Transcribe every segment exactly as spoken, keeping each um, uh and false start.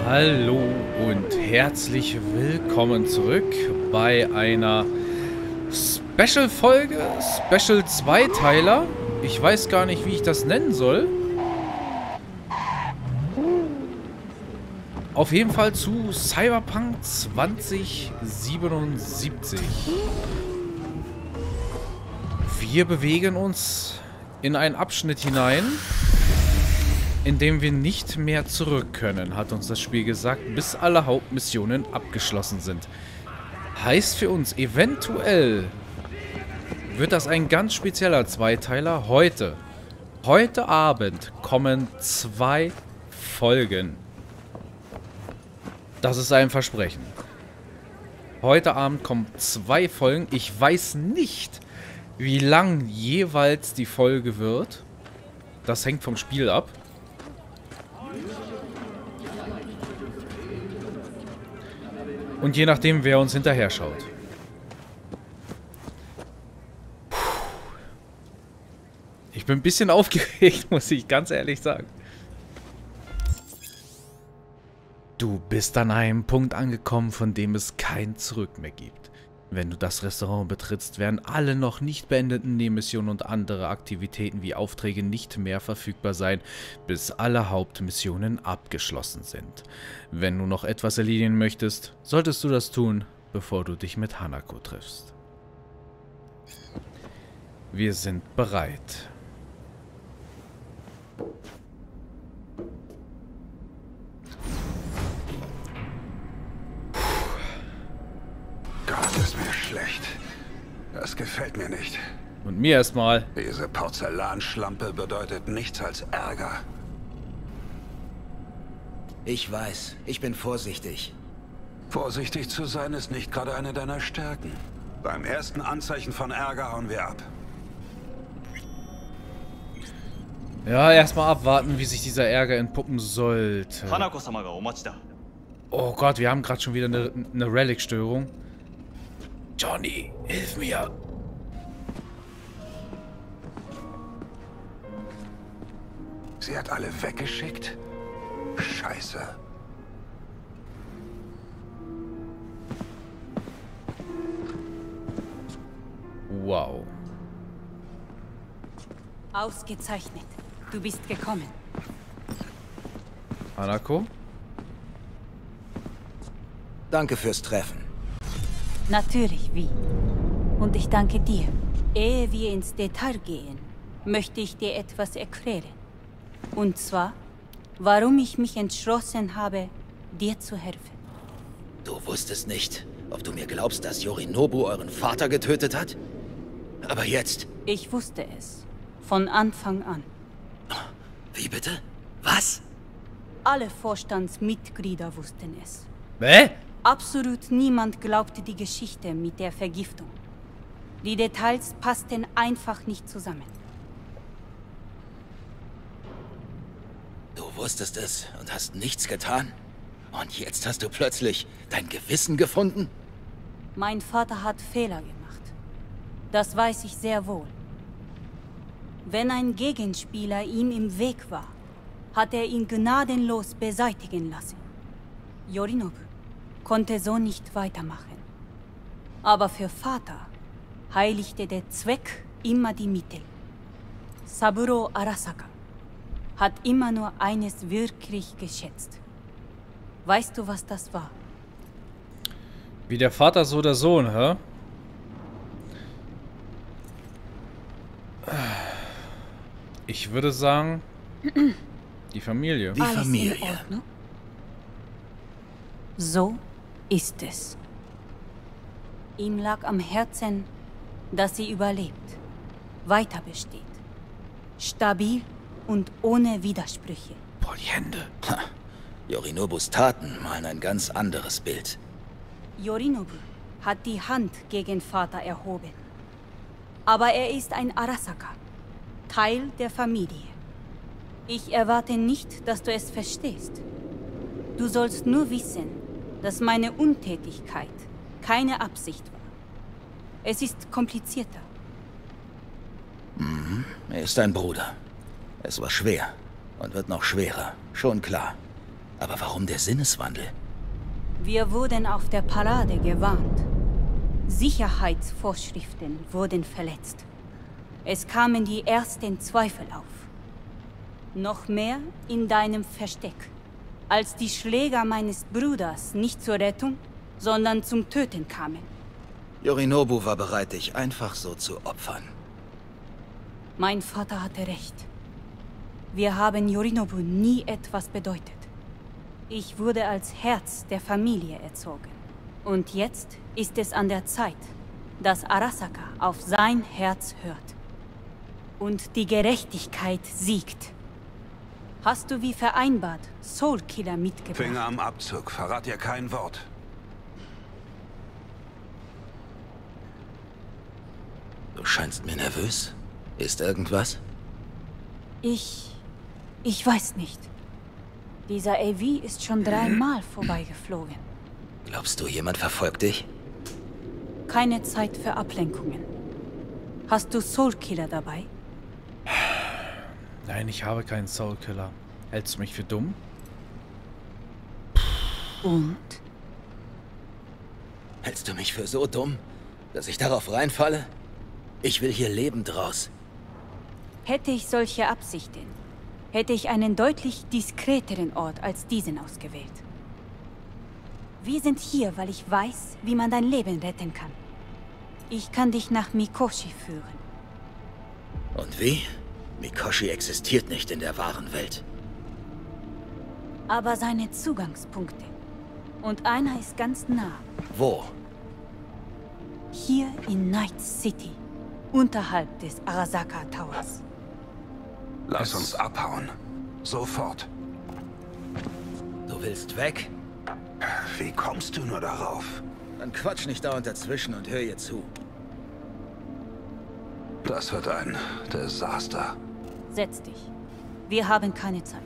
Hallo und herzlich willkommen zurück bei einer Special-Folge, Special-Zweiteiler. Ich weiß gar nicht, wie ich das nennen soll. Auf jeden Fall zu Cyberpunk zwanzig siebenundsiebzig. Wir bewegen uns in einen Abschnitt hinein, in dem wir nicht mehr zurück können, hat uns das Spiel gesagt, bis alle Hauptmissionen abgeschlossen sind. Heißt für uns, eventuell wird das ein ganz spezieller Zweiteiler. Heute, heute Abend kommen zwei Folgen. Das ist ein Versprechen. Heute Abend kommen zwei Folgen. Ich weiß nicht, wie lang jeweils die Folge wird. Das hängt vom Spiel ab. Und je nachdem, wer uns hinterher schaut. Ich bin ein bisschen aufgeregt, muss ich ganz ehrlich sagen. Du bist an einem Punkt angekommen, von dem es kein Zurück mehr gibt. Wenn du das Restaurant betrittst, werden alle noch nicht beendeten Nebenmissionen und andere Aktivitäten wie Aufträge nicht mehr verfügbar sein, bis alle Hauptmissionen abgeschlossen sind. Wenn du noch etwas erledigen möchtest, solltest du das tun, bevor du dich mit Hanako triffst. Wir sind bereit. Gott, ist mir schlecht. Das gefällt mir nicht. Und mir erstmal. Diese Porzellanschlampe bedeutet nichts als Ärger. Ich weiß, ich bin vorsichtig. Vorsichtig zu sein ist nicht gerade eine deiner Stärken. Beim ersten Anzeichen von Ärger hauen wir ab. Ja, erstmal abwarten, wie sich dieser Ärger entpuppen sollte. Oh Gott, wir haben gerade schon wieder eine, eine Relic-Störung. Johnny, hilf mir. Sie hat alle weggeschickt? Scheiße. Wow. Ausgezeichnet. Du bist gekommen. Hanako? Danke fürs Treffen. Natürlich, wie. Und ich danke dir. Ehe wir ins Detail gehen, möchte ich dir etwas erklären. Und zwar, warum ich mich entschlossen habe, dir zu helfen. Du wusstest nicht, ob du mir glaubst, dass Yorinobu euren Vater getötet hat? Aber jetzt... Ich wusste es. Von Anfang an. Wie bitte? Was? Alle Vorstandsmitglieder wussten es. Hä? Absolut niemand glaubte die Geschichte mit der Vergiftung. Die Details passten einfach nicht zusammen. Du wusstest es und hast nichts getan? Und jetzt hast du plötzlich dein Gewissen gefunden? Mein Vater hat Fehler gemacht. Das weiß ich sehr wohl. Wenn ein Gegenspieler ihm im Weg war, hat er ihn gnadenlos beseitigen lassen. Yorinobu konnte so nicht weitermachen. Aber für Vater heiligte der Zweck immer die Mittel. Saburo Arasaka hat immer nur eines wirklich geschätzt. Weißt du, was das war? Wie der Vater, so der Sohn, hä? Ich würde sagen, die Familie. Die Alles Familie. in Ordnung? So ist es. Ihm lag am Herzen, dass sie überlebt, weiter besteht. Stabil und ohne Widersprüche. Boah, die Hände. Ha. Yorinobus Taten malen ein ganz anderes Bild. Yorinobu hat die Hand gegen Vater erhoben. Aber er ist ein Arasaka, Teil der Familie. Ich erwarte nicht, dass du es verstehst. Du sollst nur wissen, dass meine Untätigkeit keine Absicht war. Es ist komplizierter. Mhm. Er ist ein Bruder. Es war schwer und wird noch schwerer, schon klar. Aber warum der Sinneswandel? Wir wurden auf der Parade gewarnt. Sicherheitsvorschriften wurden verletzt. Es kamen die ersten Zweifel auf. Noch mehr in deinem Versteck, als die Schläger meines Bruders nicht zur Rettung, sondern zum Töten kamen. Yorinobu war bereit, dich einfach so zu opfern. Mein Vater hatte recht. Wir haben Yorinobu nie etwas bedeutet. Ich wurde als Herz der Familie erzogen. Und jetzt ist es an der Zeit, dass Arasaka auf sein Herz hört. Und die Gerechtigkeit siegt. Hast du wie vereinbart Soulkiller mitgebracht? Finger am Abzug, verrat ihr kein Wort. Du scheinst mir nervös. Ist irgendwas? Ich... ich weiß nicht. Dieser A V ist schon dreimal vorbeigeflogen. Glaubst du, jemand verfolgt dich? Keine Zeit für Ablenkungen. Hast du Soulkiller dabei? Nein, ich habe keinen Soulkiller. Hältst du mich für dumm? Und? Hältst du mich für so dumm, dass ich darauf reinfalle? Ich will hier lebend raus. Hätte ich solche Absichten, hätte ich einen deutlich diskreteren Ort als diesen ausgewählt. Wir sind hier, weil ich weiß, wie man dein Leben retten kann. Ich kann dich nach Mikoshi führen. Und wie? Mikoshi existiert nicht in der wahren Welt. Aber seine Zugangspunkte. Und einer ist ganz nah. Wo? Hier in Night City. Unterhalb des Arasaka Towers. Lass uns abhauen. Sofort. Du willst weg? Wie kommst du nur darauf? Dann quatsch nicht dauernd dazwischen und hör ihr zu. Das wird ein Desaster. Setz dich. Wir haben keine Zeit.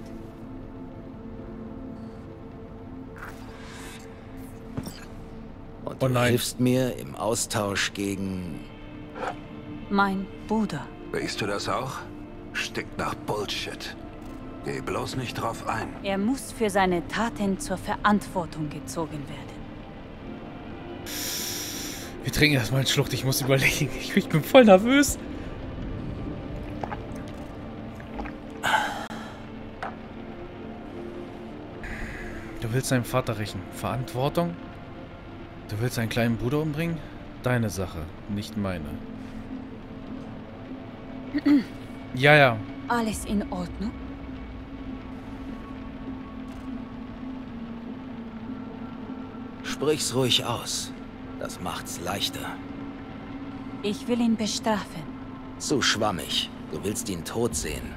Und Oh du nein. hilfst mir im Austausch gegen... Mein Bruder. Riechst du das auch? Stinkt nach Bullshit. Geh bloß nicht drauf ein. Er muss für seine Taten zur Verantwortung gezogen werden. Wir trinken erstmal einen Schluck, ich muss überlegen. Ich, ich bin voll nervös. Du willst deinen Vater rächen. Verantwortung? Du willst deinen kleinen Bruder umbringen? Deine Sache, nicht meine. Ja, ja. Alles in Ordnung? Sprich's ruhig aus. Das macht's leichter. Ich will ihn bestrafen. Zu schwammig. Du willst ihn tot sehen.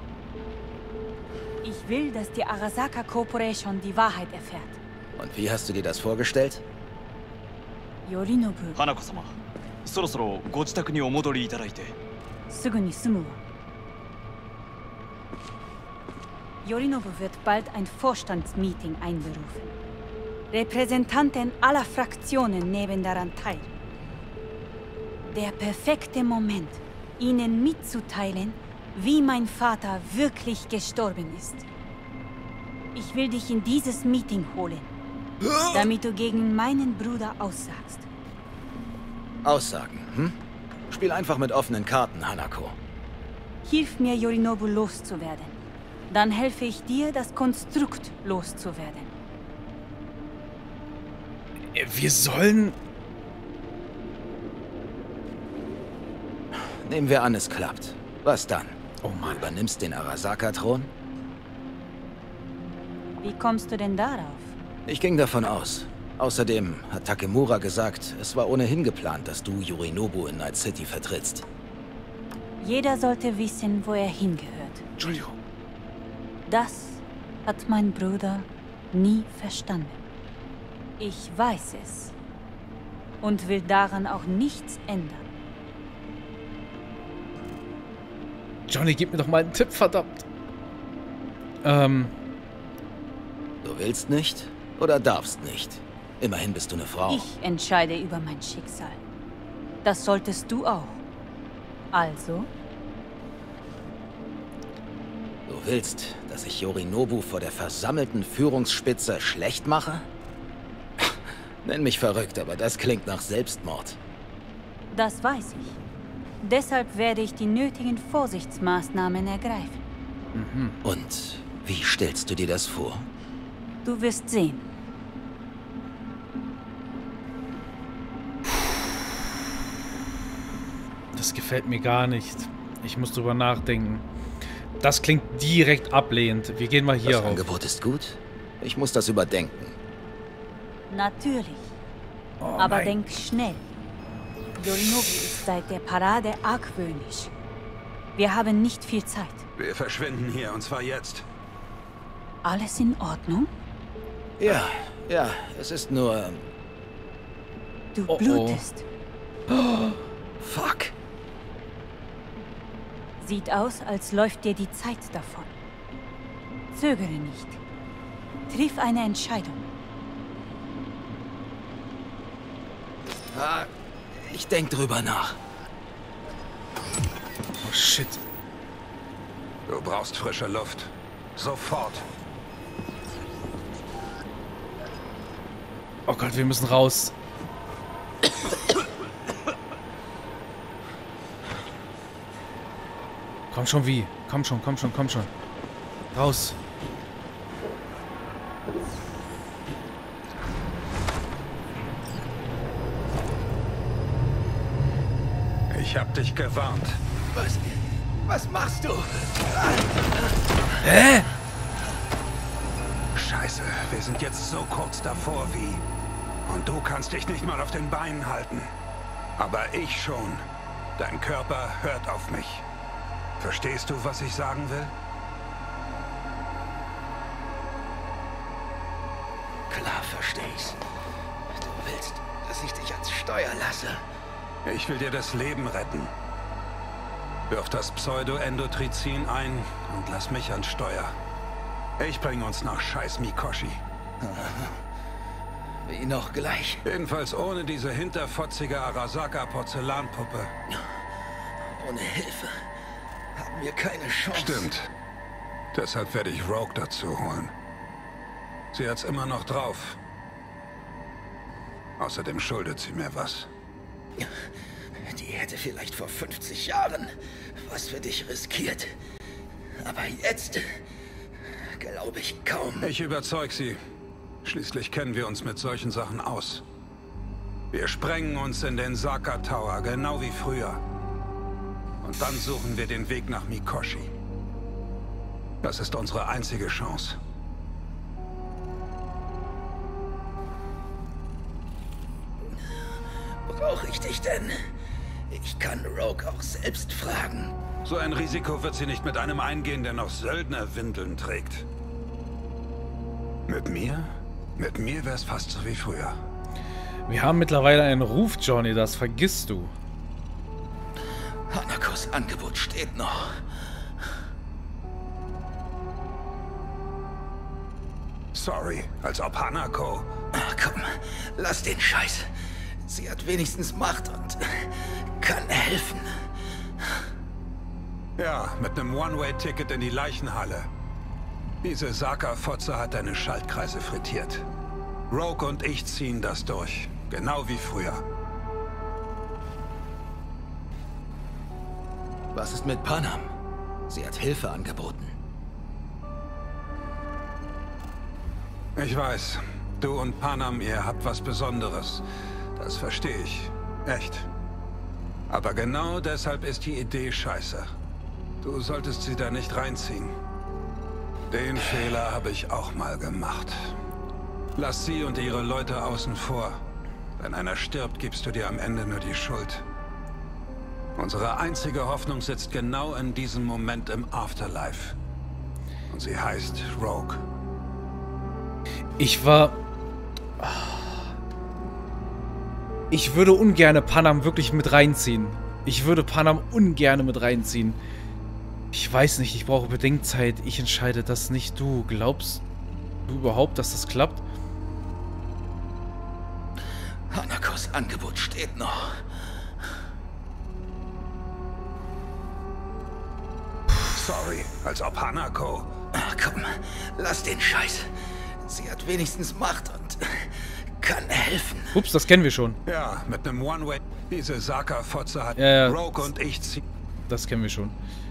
Ich will, dass die Arasaka Corporation die Wahrheit erfährt. Und wie hast du dir das vorgestellt? Yorinobu, 花子様、そろそろご自宅にお戻りいただいて。 すぐに済むわ。Yorinobu wird bald ein Vorstandsmeeting einberufen. Repräsentanten aller Fraktionen nehmen daran teil. Der perfekte Moment, ihnen mitzuteilen, wie mein Vater wirklich gestorben ist. Ich will dich in dieses Meeting holen, damit du gegen meinen Bruder aussagst. Aussagen, hm? Spiel einfach mit offenen Karten, Hanako. Hilf mir, Yorinobu loszuwerden. Dann helfe ich dir, das Konstrukt loszuwerden. Wir sollen... Nehmen wir an, es klappt. Was dann? Oh Du Mann. übernimmst den Arasaka-Thron? Wie kommst du denn darauf? Ich ging davon aus. Außerdem hat Takemura gesagt, es war ohnehin geplant, dass du Yorinobu in Night City vertrittst. Jeder sollte wissen, wo er hingehört. Entschuldigung. Das hat mein Bruder nie verstanden. Ich weiß es und will daran auch nichts ändern. Johnny, gib mir doch mal einen Tipp, verdammt. Ähm, Du willst nicht oder darfst nicht? Immerhin bist du eine Frau. Ich entscheide über mein Schicksal. Das solltest du auch. Also, Du willst, dass ich Yorinobu vor der versammelten Führungsspitze schlecht mache? Nenn mich verrückt, aber das klingt nach Selbstmord. Das weiß ich. Deshalb werde ich die nötigen Vorsichtsmaßnahmen ergreifen. Mhm. Und wie stellst du dir das vor? Du wirst sehen. Das gefällt mir gar nicht. Ich muss drüber nachdenken. Das klingt direkt ablehnend. Wir gehen mal hier das rauf. Das Angebot ist gut. Ich muss das überdenken. Natürlich. Oh, Aber nein. denk schnell. Yorinobu ist seit der Parade argwöhnisch. Wir haben nicht viel Zeit. Wir verschwinden hier, und zwar jetzt. Alles in Ordnung? Ja, ja, es ist nur... Du Oh, oh. blutest. Fuck. Sieht aus, als läuft dir die Zeit davon. Zögere nicht. Triff eine Entscheidung. Ah, ich denk drüber nach. Oh, shit. Du brauchst frische Luft. Sofort. Oh Gott, wir müssen raus. Komm schon, wie? Komm schon, komm schon, komm schon. Raus. Ich hab dich gewarnt. Was? Was machst du? Hä? Scheiße, wir sind jetzt so kurz davor wie... Und du kannst dich nicht mal auf den Beinen halten. Aber ich schon. Dein Körper hört auf mich. Verstehst du, was ich sagen will? Klar, versteh ich's. Du willst, dass ich dich ans Steuer lasse. Ich will dir das Leben retten. Wirf das Pseudo-Endotrizin ein und lass mich ans Steuer. Ich bringe uns nach scheiß Mikoshi. Wie noch gleich? Jedenfalls ohne diese hinterfotzige Arasaka-Porzellanpuppe. Ohne Hilfe haben wir keine Chance. Stimmt. Deshalb werde ich Rogue dazu holen. Sie hat's immer noch drauf. Außerdem schuldet sie mir was. Die hätte vielleicht vor fünfzig Jahren was für dich riskiert. Aber jetzt glaube ich kaum. Ich überzeug sie. Schließlich kennen wir uns mit solchen Sachen aus. Wir sprengen uns in den Saka Tower, genau wie früher. Und dann suchen wir den Weg nach Mikoshi. Das ist unsere einzige Chance. Brauche ich dich denn? Ich kann Rogue auch selbst fragen. So ein Risiko wird sie nicht mit einem eingehen, der noch Söldnerwindeln trägt. Mit mir? Mit mir wär's fast so wie früher. Wir haben mittlerweile einen Ruf, Johnny, das vergisst du. Hanakos Angebot steht noch. Sorry, als ob Hanako... Ach komm, lass den Scheiß. Sie hat wenigstens Macht und kann helfen. Ja, mit einem One-Way-Ticket in die Leichenhalle. Diese Saka-Fotze hat deine Schaltkreise frittiert. Rogue und ich ziehen das durch. Genau wie früher. Was ist mit Panam? Sie hat Hilfe angeboten. Ich weiß. Du und Panam, ihr habt was Besonderes. Das verstehe ich. Echt. Aber genau deshalb ist die Idee scheiße. Du solltest sie da nicht reinziehen. Den Fehler habe ich auch mal gemacht. Lass sie und ihre Leute außen vor. Wenn einer stirbt, gibst du dir am Ende nur die Schuld. Unsere einzige Hoffnung sitzt genau in diesem Moment im Afterlife. Und sie heißt Rogue. Ich war... Ich würde ungerne Panam wirklich mit reinziehen. Ich würde Panam ungerne mit reinziehen. Ich weiß nicht, ich brauche Bedenkzeit. Ich entscheide das nicht. Du glaubst du überhaupt, dass das klappt? Hanakos Angebot steht noch. sorry, als ob Hanako... Ach komm, lass den Scheiß. Sie hat wenigstens Macht und kann helfen. Ups, das kennen wir schon. Ja, mit einem One-Way. Diese Saka-Fotze hat Ja, ja. Rogue und ich ziehen. Das kennen wir schon.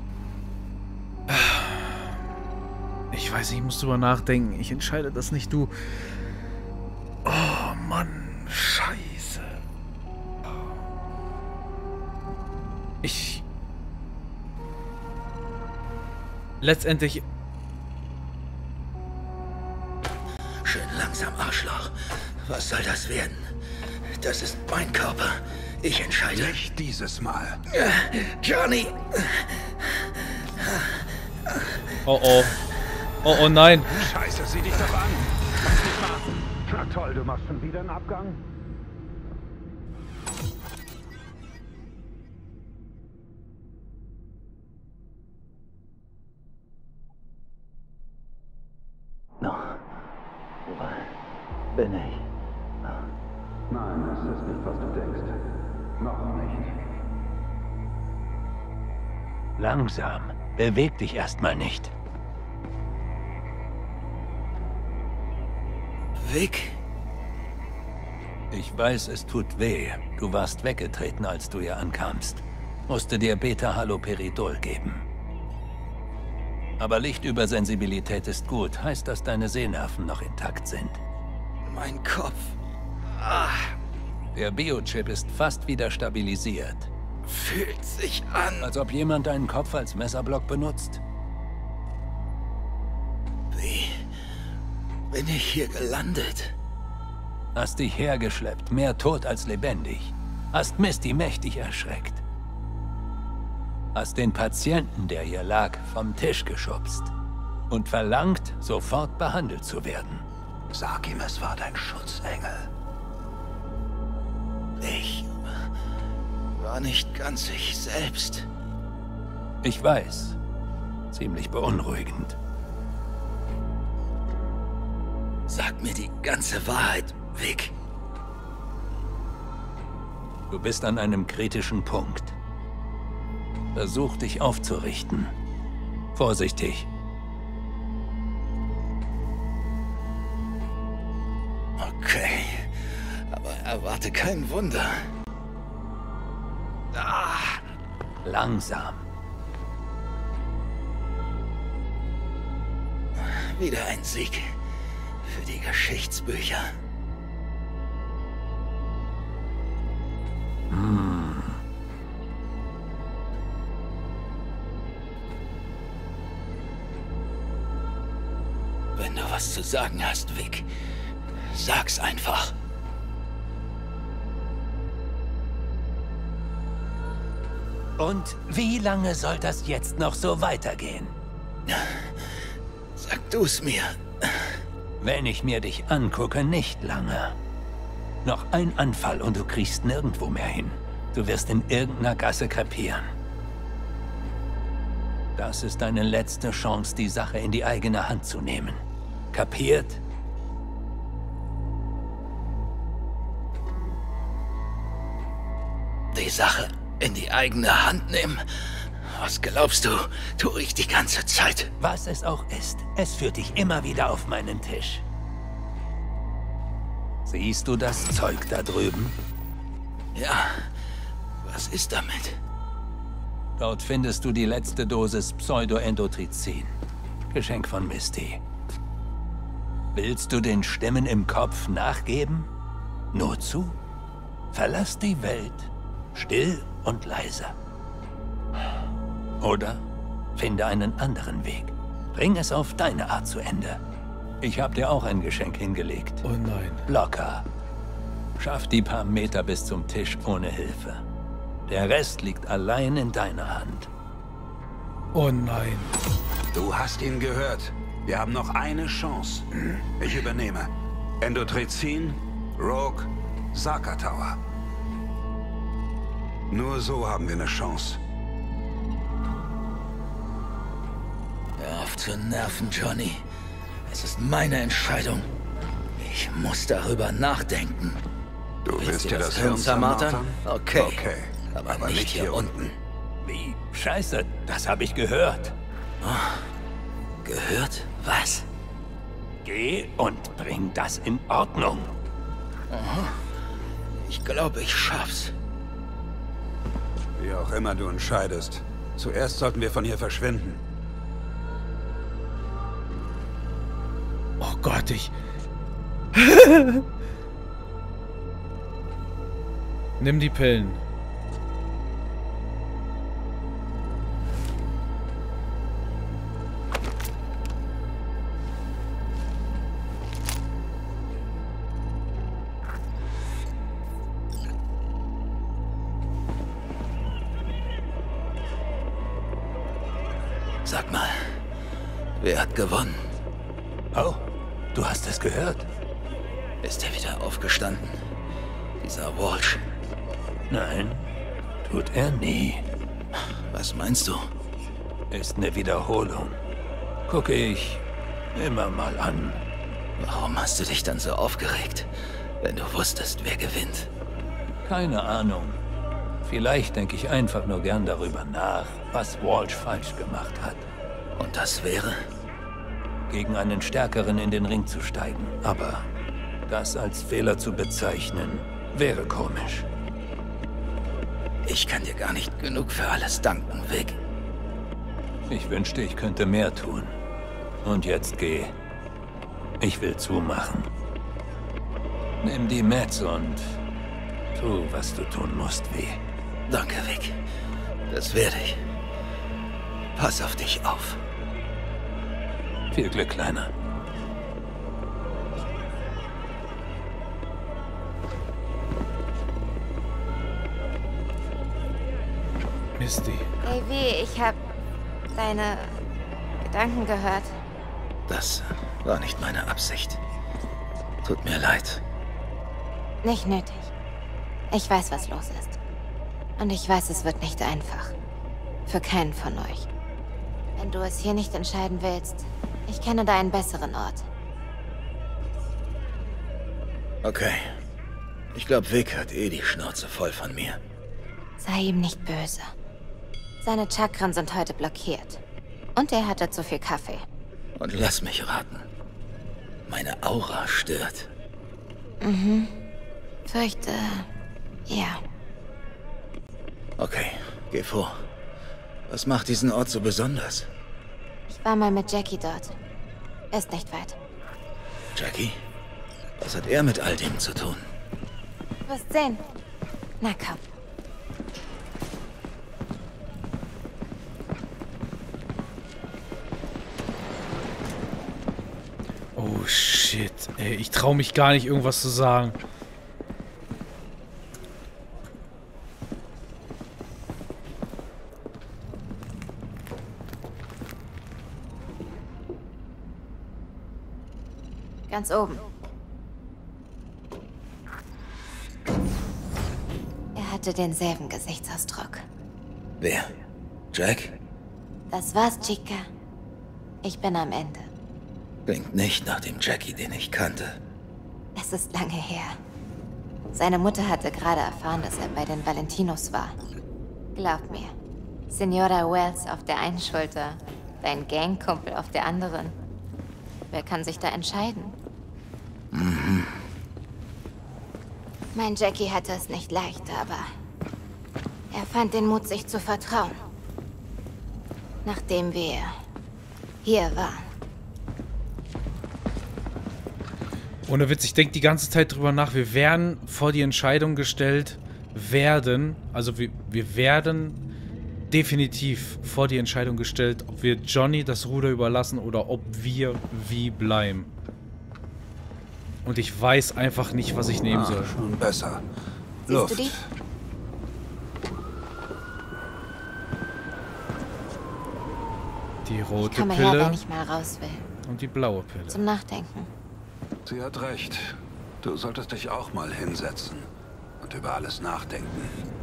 Ich weiß nicht, ich muss drüber nachdenken. Ich entscheide das nicht, du. Oh, Mann. Scheiße. Ich... Letztendlich... Schön langsam, Arschloch. Was soll das werden? Das ist mein Körper. Ich entscheide. Nicht dieses Mal. Johnny! Oh, oh. Oh, oh, nein. Scheiße, sieh dich doch an. Kannst nicht machen. Na toll, du machst schon wieder einen Abgang? Noch. Wo bin ich? Nein, es ist nicht, was du denkst. Noch nicht. Langsam. Beweg dich erstmal nicht. Vic? Ich weiß, es tut weh. Du warst weggetreten, als du hier ankamst. Musste dir Beta-Haloperidol geben. Aber Lichtübersensibilität ist gut. Heißt, dass deine Sehnerven noch intakt sind. Mein Kopf. Ah, Der Biochip ist fast wieder stabilisiert. fühlt sich an. Als ob jemand deinen Kopf als Messerblock benutzt. Wie bin ich hier gelandet? Hast dich hergeschleppt, mehr tot als lebendig. Hast Misty mächtig erschreckt. Hast den Patienten, der hier lag, vom Tisch geschubst. Und verlangt, sofort behandelt zu werden. Sag ihm, es war dein Schutzengel. Ich war nicht ganz ich selbst. Ich weiß. Ziemlich beunruhigend. Sag mir die ganze Wahrheit, Vic. Du bist an einem kritischen Punkt. Versuch dich aufzurichten. Vorsichtig. Okay, aber erwarte kein Wunder. Ah, Langsam. wieder ein Sieg für die Geschichtsbücher. Hm. Wenn du was zu sagen hast, Vic, sag's einfach. Und wie lange soll das jetzt noch so weitergehen? Sag du's mir. Wenn ich mir dich angucke, nicht lange. Noch ein Anfall und du kriegst nirgendwo mehr hin. Du wirst in irgendeiner Gasse krepieren. Das ist deine letzte Chance, die Sache in die eigene Hand zu nehmen. Kapiert? Die Sache in die eigene Hand nehmen? Was glaubst du, tue ich die ganze Zeit? Was es auch ist, es führt dich immer wieder auf meinen Tisch. Siehst du das Zeug da drüben? Ja, was ist damit? Dort findest du die letzte Dosis Pseudoendotrizin. Geschenk von Misty. Willst du den Stimmen im Kopf nachgeben? Nur zu? Verlass die Welt. Still und leise. Oder finde einen anderen Weg. Bring es auf deine Art zu Ende. Ich habe dir auch ein Geschenk hingelegt. Oh nein. Locker. Schaff die paar Meter bis zum Tisch ohne Hilfe. Der Rest liegt allein in deiner Hand. Oh nein. Du hast ihn gehört. Wir haben noch eine Chance. Ich übernehme. Endotrizin, Rogue, Saka Tower. Nur so haben wir eine Chance. Hör auf zu nerven, Johnny. Es ist meine Entscheidung. Ich muss darüber nachdenken. Du willst dir das Hirn Hirn zermartern? zermartern? Okay. Okay. Aber, nicht hier unten. Wie? Scheiße, das habe ich gehört. Oh. Gehört? Was? Geh und bring das in Ordnung. Aha. Ich glaube, ich schaff's. Wie auch immer du entscheidest. Zuerst sollten wir von hier verschwinden. Oh Gott, ich... Nimm die Pillen. Sag mal, wer hat gewonnen? Oh, du hast es gehört? Ist er wieder aufgestanden? Dieser Walsh. Nein, tut er nie. Was meinst du? Ist eine Wiederholung. Gucke ich immer mal an. Warum hast du dich dann so aufgeregt, wenn du wusstest, wer gewinnt? Keine Ahnung. Vielleicht denke ich einfach nur gern darüber nach, was Walsh falsch gemacht hat. Und das wäre? Gegen einen Stärkeren in den Ring zu steigen. Aber das als Fehler zu bezeichnen, wäre komisch. Ich kann dir gar nicht genug für alles danken, Vic. Ich wünschte, ich könnte mehr tun. Und jetzt geh. Ich will zumachen. Nimm die Meds und tu, was du tun musst, wie. Danke, Vic. Das werde ich. Pass auf dich auf. Viel Glück, Kleiner. Misty. Hey, wie, ich hab deine Gedanken gehört. Das war nicht meine Absicht. Tut mir leid. Nicht nötig. Ich weiß, was los ist. Und ich weiß, es wird nicht einfach. Für keinen von euch. Wenn du es hier nicht entscheiden willst, ich kenne da einen besseren Ort. Okay. Ich glaube, Vic hat eh die Schnauze voll von mir. Sei ihm nicht böse. Seine Chakren sind heute blockiert. Und er hatte zu viel Kaffee. Und lass mich raten. Meine Aura stört. Mhm. Fürchte... ja. Okay, geh vor. Was macht diesen Ort so besonders? Ich war mal mit Jackie dort. Ist nicht weit. Jackie? Was hat er mit all dem zu tun? Du wirst sehen. Na komm. Oh shit, ey, ich traue mich gar nicht, irgendwas zu sagen. Ganz oben. Er hatte denselben Gesichtsausdruck. Wer? Jack? Das war's, Chica. Ich bin am Ende. Klingt nicht nach dem Jackie, den ich kannte. Es ist lange her. Seine Mutter hatte gerade erfahren, dass er bei den Valentinos war. Glaub mir. Senora Wells auf der einen Schulter, dein Gangkumpel auf der anderen. Wer kann sich da entscheiden? Mhm. Mein Jackie hatte es nicht leicht, aber er fand den Mut, sich zu vertrauen. Nachdem wir hier waren. Ohne Witz, ich denke die ganze Zeit drüber nach. Wir werden vor die Entscheidung gestellt werden, also wir, wir werden definitiv vor die Entscheidung gestellt, ob wir Johnny das Ruder überlassen oder ob wir wie bleiben. Und ich weiß einfach nicht, was ich nehmen Ah, soll. schon besser. Siehst Luft. du die? Die Ich rote komme her, Pille wenn ich mal raus will. und die blaue Pille. Zum Nachdenken. Sie hat recht. Du solltest dich auch mal hinsetzen und über alles nachdenken.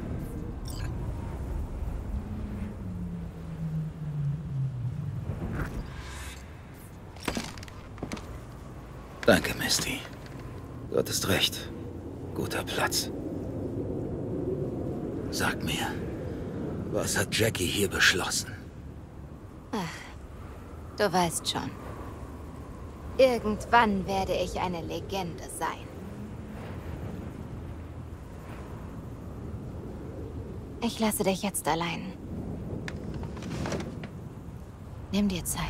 Danke, Misty. Du hattest recht. Guter Platz. Sag mir, was hat Jackie hier beschlossen? Du weißt schon. Irgendwann werde ich eine Legende sein. Ich lasse dich jetzt allein. Nimm dir Zeit.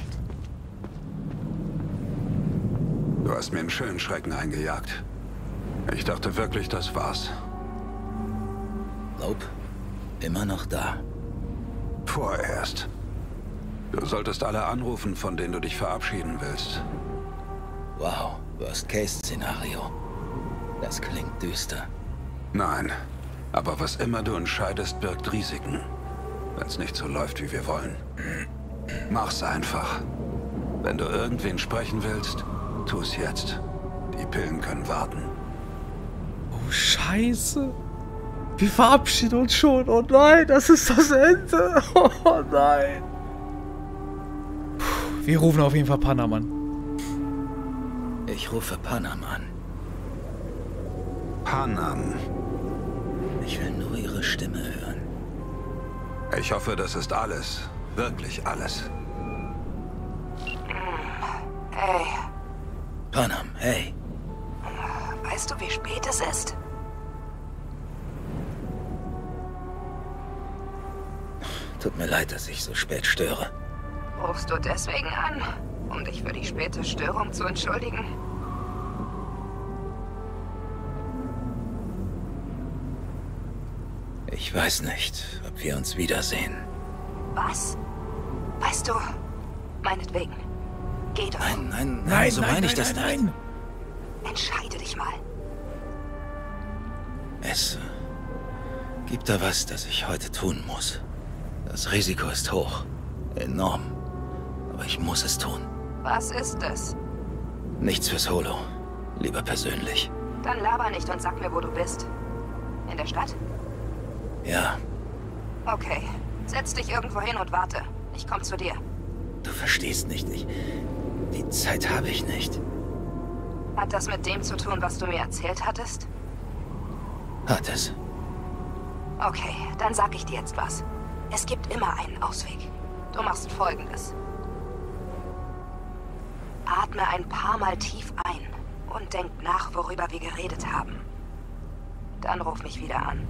Du hast mir einen schönen Schrecken eingejagt. Ich dachte wirklich, das war's. Nope. Immer noch da. Vorerst. Du solltest alle anrufen, von denen du dich verabschieden willst. Wow, Worst-Case-Szenario. Das klingt düster. Nein, aber was immer du entscheidest, birgt Risiken. Wenn es nicht so läuft, wie wir wollen. Mach's einfach. Wenn du irgendwen sprechen willst, tu's jetzt. Die Pillen können warten. Oh, Scheiße. Wir verabschieden uns schon. Oh nein, das ist das Ende. Oh nein. Puh, wir rufen auf jeden Fall Panam an. Ich rufe Panam an. Panam. Ich will nur ihre Stimme hören. Ich hoffe, das ist alles. Wirklich alles. Hey, Panam, hey. weißt du, wie spät es ist? Tut mir leid, dass ich so spät störe. Rufst du deswegen an, um dich für die späte Störung zu entschuldigen? Ich weiß nicht, ob wir uns wiedersehen. Was? Weißt du, meinetwegen. Geh doch. Nein, nein, nein, so meine ich das nicht. Entscheide dich mal. Es äh, gibt da was, das ich heute tun muss. Das Risiko ist hoch. Enorm. Aber ich muss es tun. Was ist es? Nichts fürs Holo. Lieber persönlich. Dann laber nicht und sag mir, wo du bist. In der Stadt? Ja, Okay. Setz dich irgendwo hin und warte. Ich komm zu dir. du verstehst nicht. Ich, die Zeit habe ich nicht. Hat das mit dem zu tun, was du mir erzählt hattest? Hat es. Okay, dann sag ich dir jetzt was. Es gibt immer einen Ausweg. Du machst Folgendes. Atme ein paar Mal tief ein und denk nach, worüber wir geredet haben. Dann ruf mich wieder an.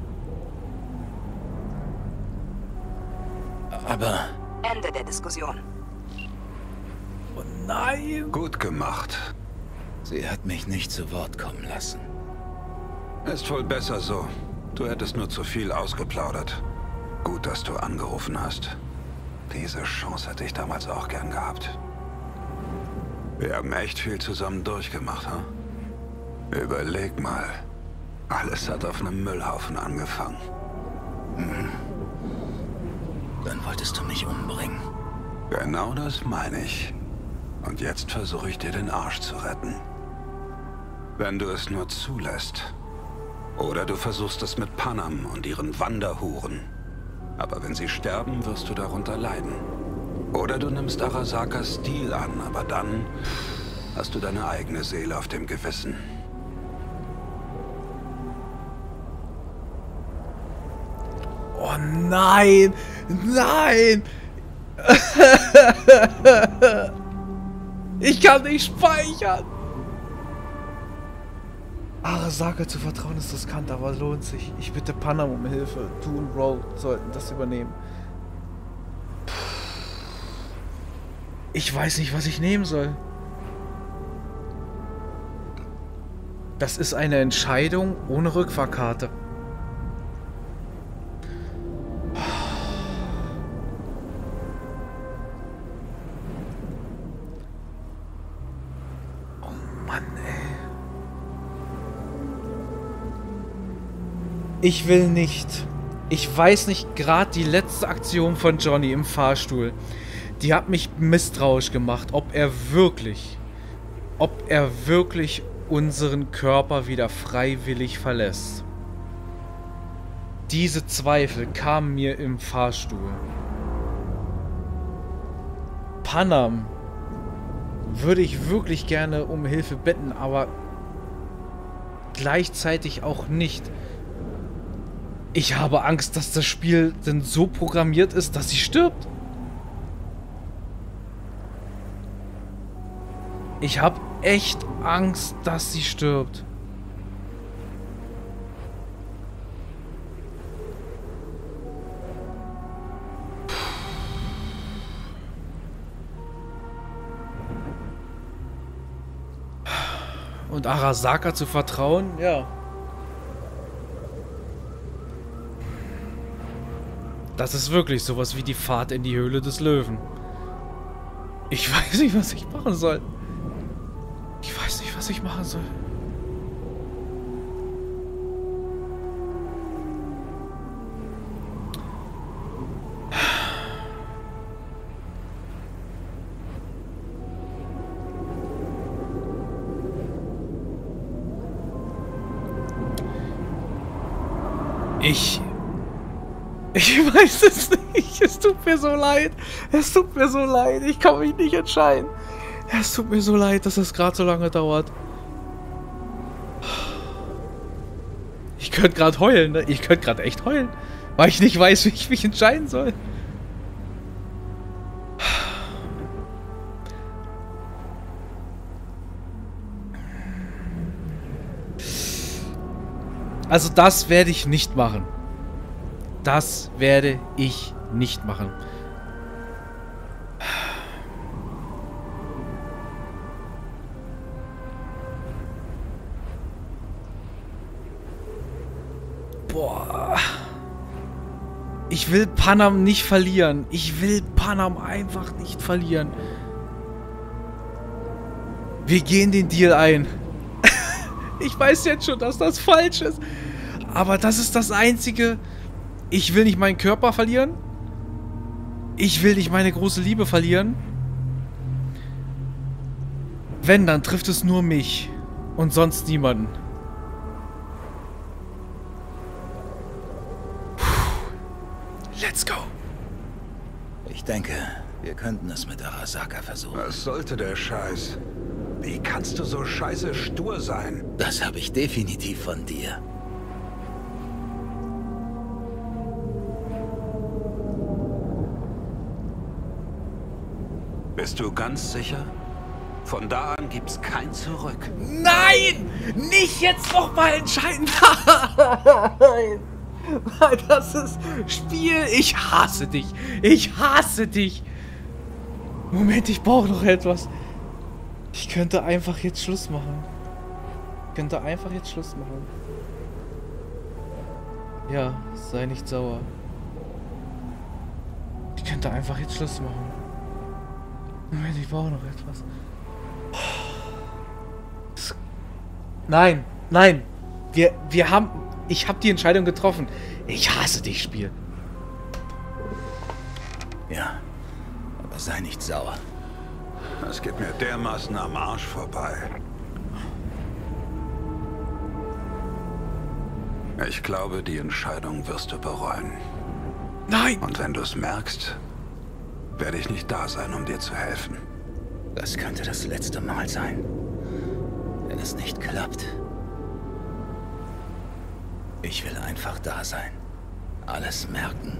Aber Ende der Diskussion. Oh nein. Gut gemacht. sie hat mich nicht zu Wort kommen lassen. Ist wohl besser so. Du hättest nur zu viel ausgeplaudert. Gut, dass du angerufen hast. Diese Chance hätte ich damals auch gern gehabt. Wir haben echt viel zusammen durchgemacht, hm? Überleg mal. Alles hat auf einem Müllhaufen angefangen. Dann wolltest du mich umbringen. Genau das meine ich. Und jetzt versuche ich dir den Arsch zu retten. Wenn du es nur zulässt. Oder du versuchst es mit Panam und ihren Wanderhuren. Aber wenn sie sterben, wirst du darunter leiden. Oder du nimmst Arasakas Stil an, aber dann hast du deine eigene Seele auf dem Gewissen. Oh nein. Nein. Ich kann nicht speichern. Arasaka zu vertrauen ist riskant, aber lohnt sich. Ich bitte Panam um Hilfe. Du und Rogue sollten das übernehmen. Ich weiß nicht, was ich nehmen soll. Das ist eine Entscheidung ohne Rückfahrkarte. Oh Mann, ey. Ich will nicht. Ich weiß nicht, gerade die letzte Aktion von Johnny im Fahrstuhl, die hat mich misstrauisch gemacht, ob er wirklich, ob er wirklich unseren Körper wieder freiwillig verlässt. Diese Zweifel kamen mir im Fahrstuhl. Panam würde ich wirklich gerne um Hilfe bitten, aber gleichzeitig auch nicht. Ich habe Angst, dass das Spiel denn so programmiert ist, dass sie stirbt. Ich habe echt Angst, dass sie stirbt. Und Arasaka zu vertrauen, ja. Das ist wirklich sowas wie die Fahrt in die Höhle des Löwen. Ich weiß nicht, was ich machen soll. Ich weiß nicht, was ich machen soll. Ich... Ich weiß es nicht. Es tut mir so leid. Es tut mir so leid. Ich kann mich nicht entscheiden. Es tut mir so leid, dass es gerade so lange dauert. Ich könnte gerade heulen. Ne? Ich könnte gerade echt heulen. Weil ich nicht weiß, wie ich mich entscheiden soll. Also das werde ich nicht machen. Das werde ich nicht machen. Boah. Ich will Panam nicht verlieren. Ich will Panam einfach nicht verlieren. Wir gehen den Deal ein. Ich weiß jetzt schon, dass das falsch ist. Aber das ist das Einzige. Ich will nicht meinen Körper verlieren. Ich will nicht meine große Liebe verlieren. Wenn, dann trifft es nur mich. Und sonst niemanden. Puh. Let's go. Ich denke, wir könnten es mit Arasaka versuchen. Was sollte der Scheiß? Wie kannst du so scheiße stur sein? Das habe ich definitiv von dir. Bist du ganz sicher? Von da an gibt's kein Zurück. Nein! Nicht jetzt nochmal entscheiden! Nein! Das ist Spiel! Ich hasse dich! Ich hasse dich! Moment, ich brauche noch etwas. Ich könnte einfach jetzt Schluss machen. Ich könnte einfach jetzt Schluss machen. Ja, sei nicht sauer. Ich könnte einfach jetzt Schluss machen. Moment, ich brauche noch etwas. Nein, nein. Wir, wir haben... Ich habe die Entscheidung getroffen. Ich hasse dich, Spiel. Ja, aber sei nicht sauer. Das geht mir dermaßen am Arsch vorbei. Ich glaube, die Entscheidung wirst du bereuen. Nein! Und wenn du es merkst, werde ich nicht da sein, um dir zu helfen. Das könnte das letzte Mal sein. Wenn es nicht klappt. Ich will einfach da sein. Alles merken.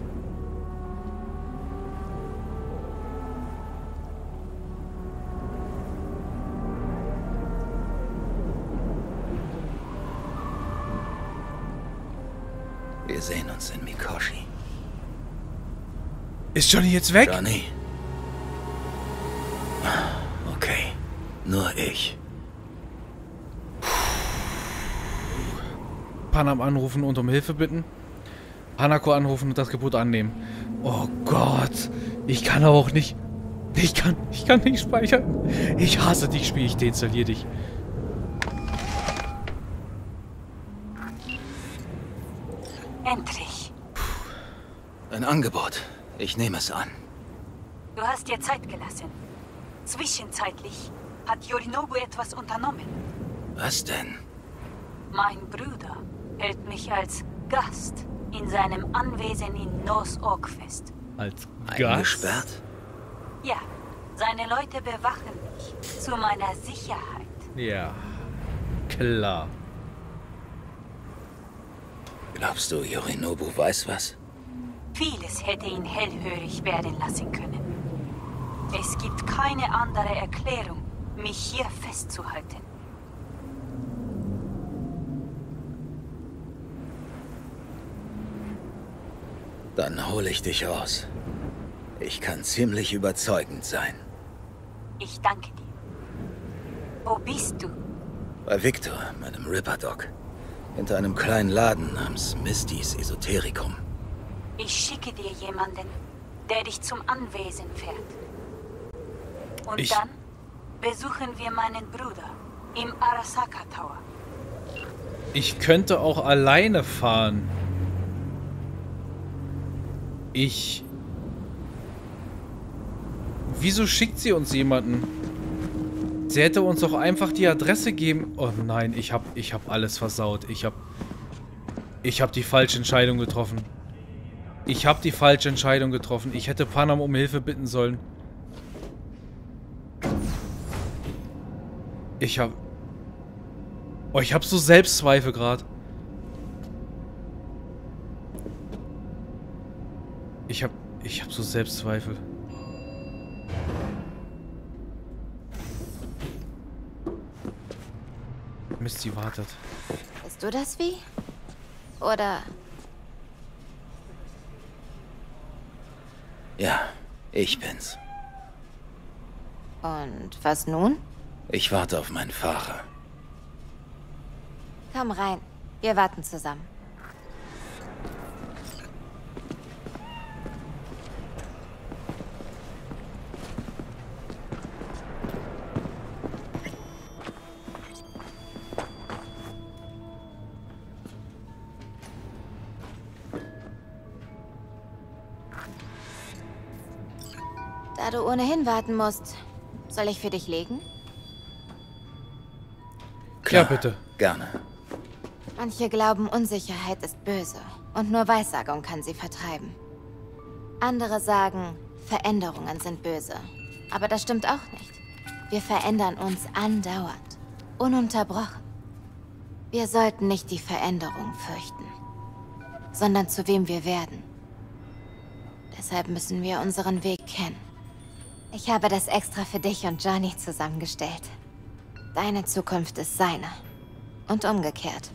Wir sehen uns in Mikoshi. Ist Johnny jetzt weg? Johnny. Okay. Nur ich. Panam anrufen und um Hilfe bitten. Hanako anrufen und das Gebot annehmen. Oh Gott. Ich kann aber auch nicht... Ich kann, ich kann nicht speichern. Ich hasse dich, Spiel. Ich deinstalliere dich. Endlich. Ein Angebot. Ich nehme es an. Du hast dir Zeit gelassen. Zwischenzeitlich hat Yorinobu etwas unternommen. Was denn? Mein Bruder hält mich als Gast in seinem Anwesen in North Oak fest. Als Gast? Eingesperrt? Ja, seine Leute bewachen mich zu meiner Sicherheit. Ja, klar. Glaubst du, Yorinobu weiß was? Vieles hätte ihn hellhörig werden lassen können. Es gibt keine andere Erklärung, mich hier festzuhalten. Dann hole ich dich raus. Ich kann ziemlich überzeugend sein. Ich danke dir. Wo bist du? Bei Victor, meinem Ripper-Doc. Hinter einem kleinen Laden namens Misty's Esoterikum. Ich schicke dir jemanden, der dich zum Anwesen fährt. Und Ich- dann besuchen wir meinen Bruder im Arasaka Tower. Ich könnte auch alleine fahren. Ich... Wieso schickt sie uns jemanden? Sie hätte uns doch einfach die Adresse geben... Oh nein, ich hab, ich hab alles versaut. Ich hab... Ich hab die falsche Entscheidung getroffen. Ich hab die falsche Entscheidung getroffen. Ich hätte Panam um Hilfe bitten sollen. Ich hab... Oh, ich hab so Selbstzweifel gerade. Ich hab... Ich hab so Selbstzweifel. Misty wartet. Bist du das Wie? Oder... Ja, ich bin's. Und was nun? Ich warte auf meinen Fahrer. Komm rein. Wir warten zusammen. Da du ohnehin warten musst, soll ich für dich legen? Klar, Ja, bitte. Gerne. Manche glauben, Unsicherheit ist böse und nur Weissagung kann sie vertreiben. Andere sagen, Veränderungen sind böse. Aber das stimmt auch nicht. Wir verändern uns andauernd, ununterbrochen. Wir sollten nicht die Veränderung fürchten, sondern zu wem wir werden. Deshalb müssen wir unseren Weg kennen. Ich habe das extra für dich und Johnny zusammengestellt. Deine Zukunft ist seine. Und umgekehrt.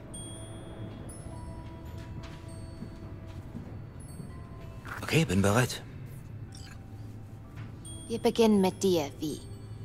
Okay, bin bereit. Wir beginnen mit dir, Wie.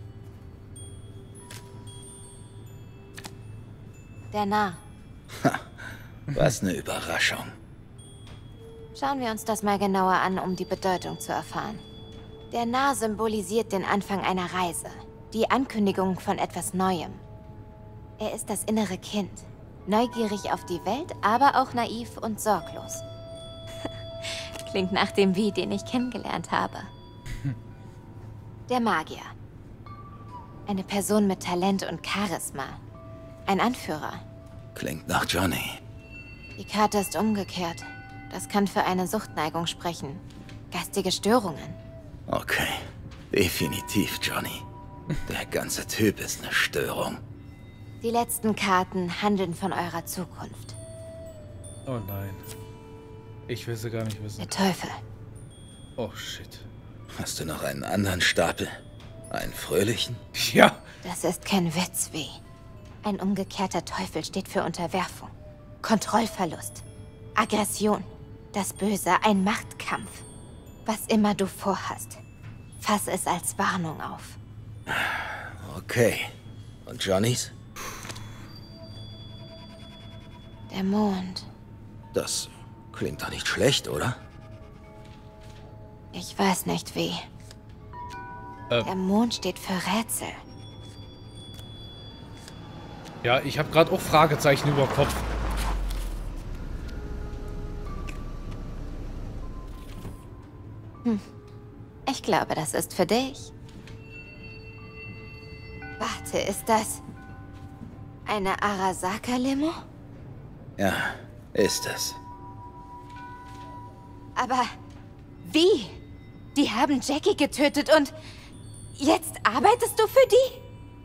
Der Narr. Was eine Überraschung. Schauen wir uns das mal genauer an, um die Bedeutung zu erfahren. Der Narr symbolisiert den Anfang einer Reise, die Ankündigung von etwas Neuem. Er ist das innere Kind, neugierig auf die Welt, aber auch naiv und sorglos. Klingt nach dem Wie, den ich kennengelernt habe. Der Magier. Eine Person mit Talent und Charisma. Ein Anführer. Klingt nach Johnny. Die Karte ist umgekehrt. Das kann für eine Suchtneigung sprechen. Geistige Störungen. Okay, definitiv Johnny. Der ganze Typ ist eine Störung. Die letzten Karten handeln von eurer Zukunft. Oh nein. Ich will sie gar nicht wissen. Der Teufel. Oh shit. Hast du noch einen anderen Stapel? Einen fröhlichen? Ja. Das ist kein Witz, Wie. Ein umgekehrter Teufel steht für Unterwerfung, Kontrollverlust, Aggression, das Böse, ein Machtkampf. Was immer du vorhast, fass es als Warnung auf. Okay. Und Johnnys? Der Mond. Das klingt doch nicht schlecht, oder? Ich weiß nicht wie. Äh. Der Mond steht für Rätsel. Ja, ich habe gerade auch Fragezeichen über Kopf. Hm. Ich glaube, das ist für dich. Warte, ist das eine Arasaka-Limo? Ja, ist es. Aber wie? Die haben Jackie getötet und jetzt arbeitest du für die?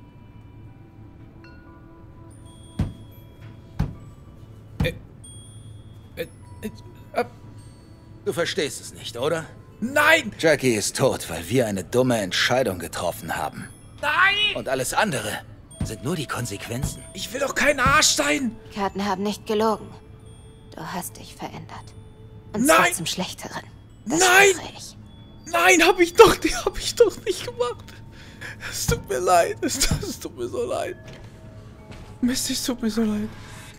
Du verstehst es nicht, oder? Nein! Jackie ist tot, weil wir eine dumme Entscheidung getroffen haben. Nein! Und alles andere sind nur die Konsequenzen. Ich will doch kein Arsch sein! Karten haben nicht gelogen. Du hast dich verändert. Und Nein! zwar zum Schlechteren. Das Nein! schwöre ich. Nein, hab ich doch, die hab ich doch nicht gemacht. Es tut mir leid, es, es tut mir so leid. Mist, es tut mir so leid.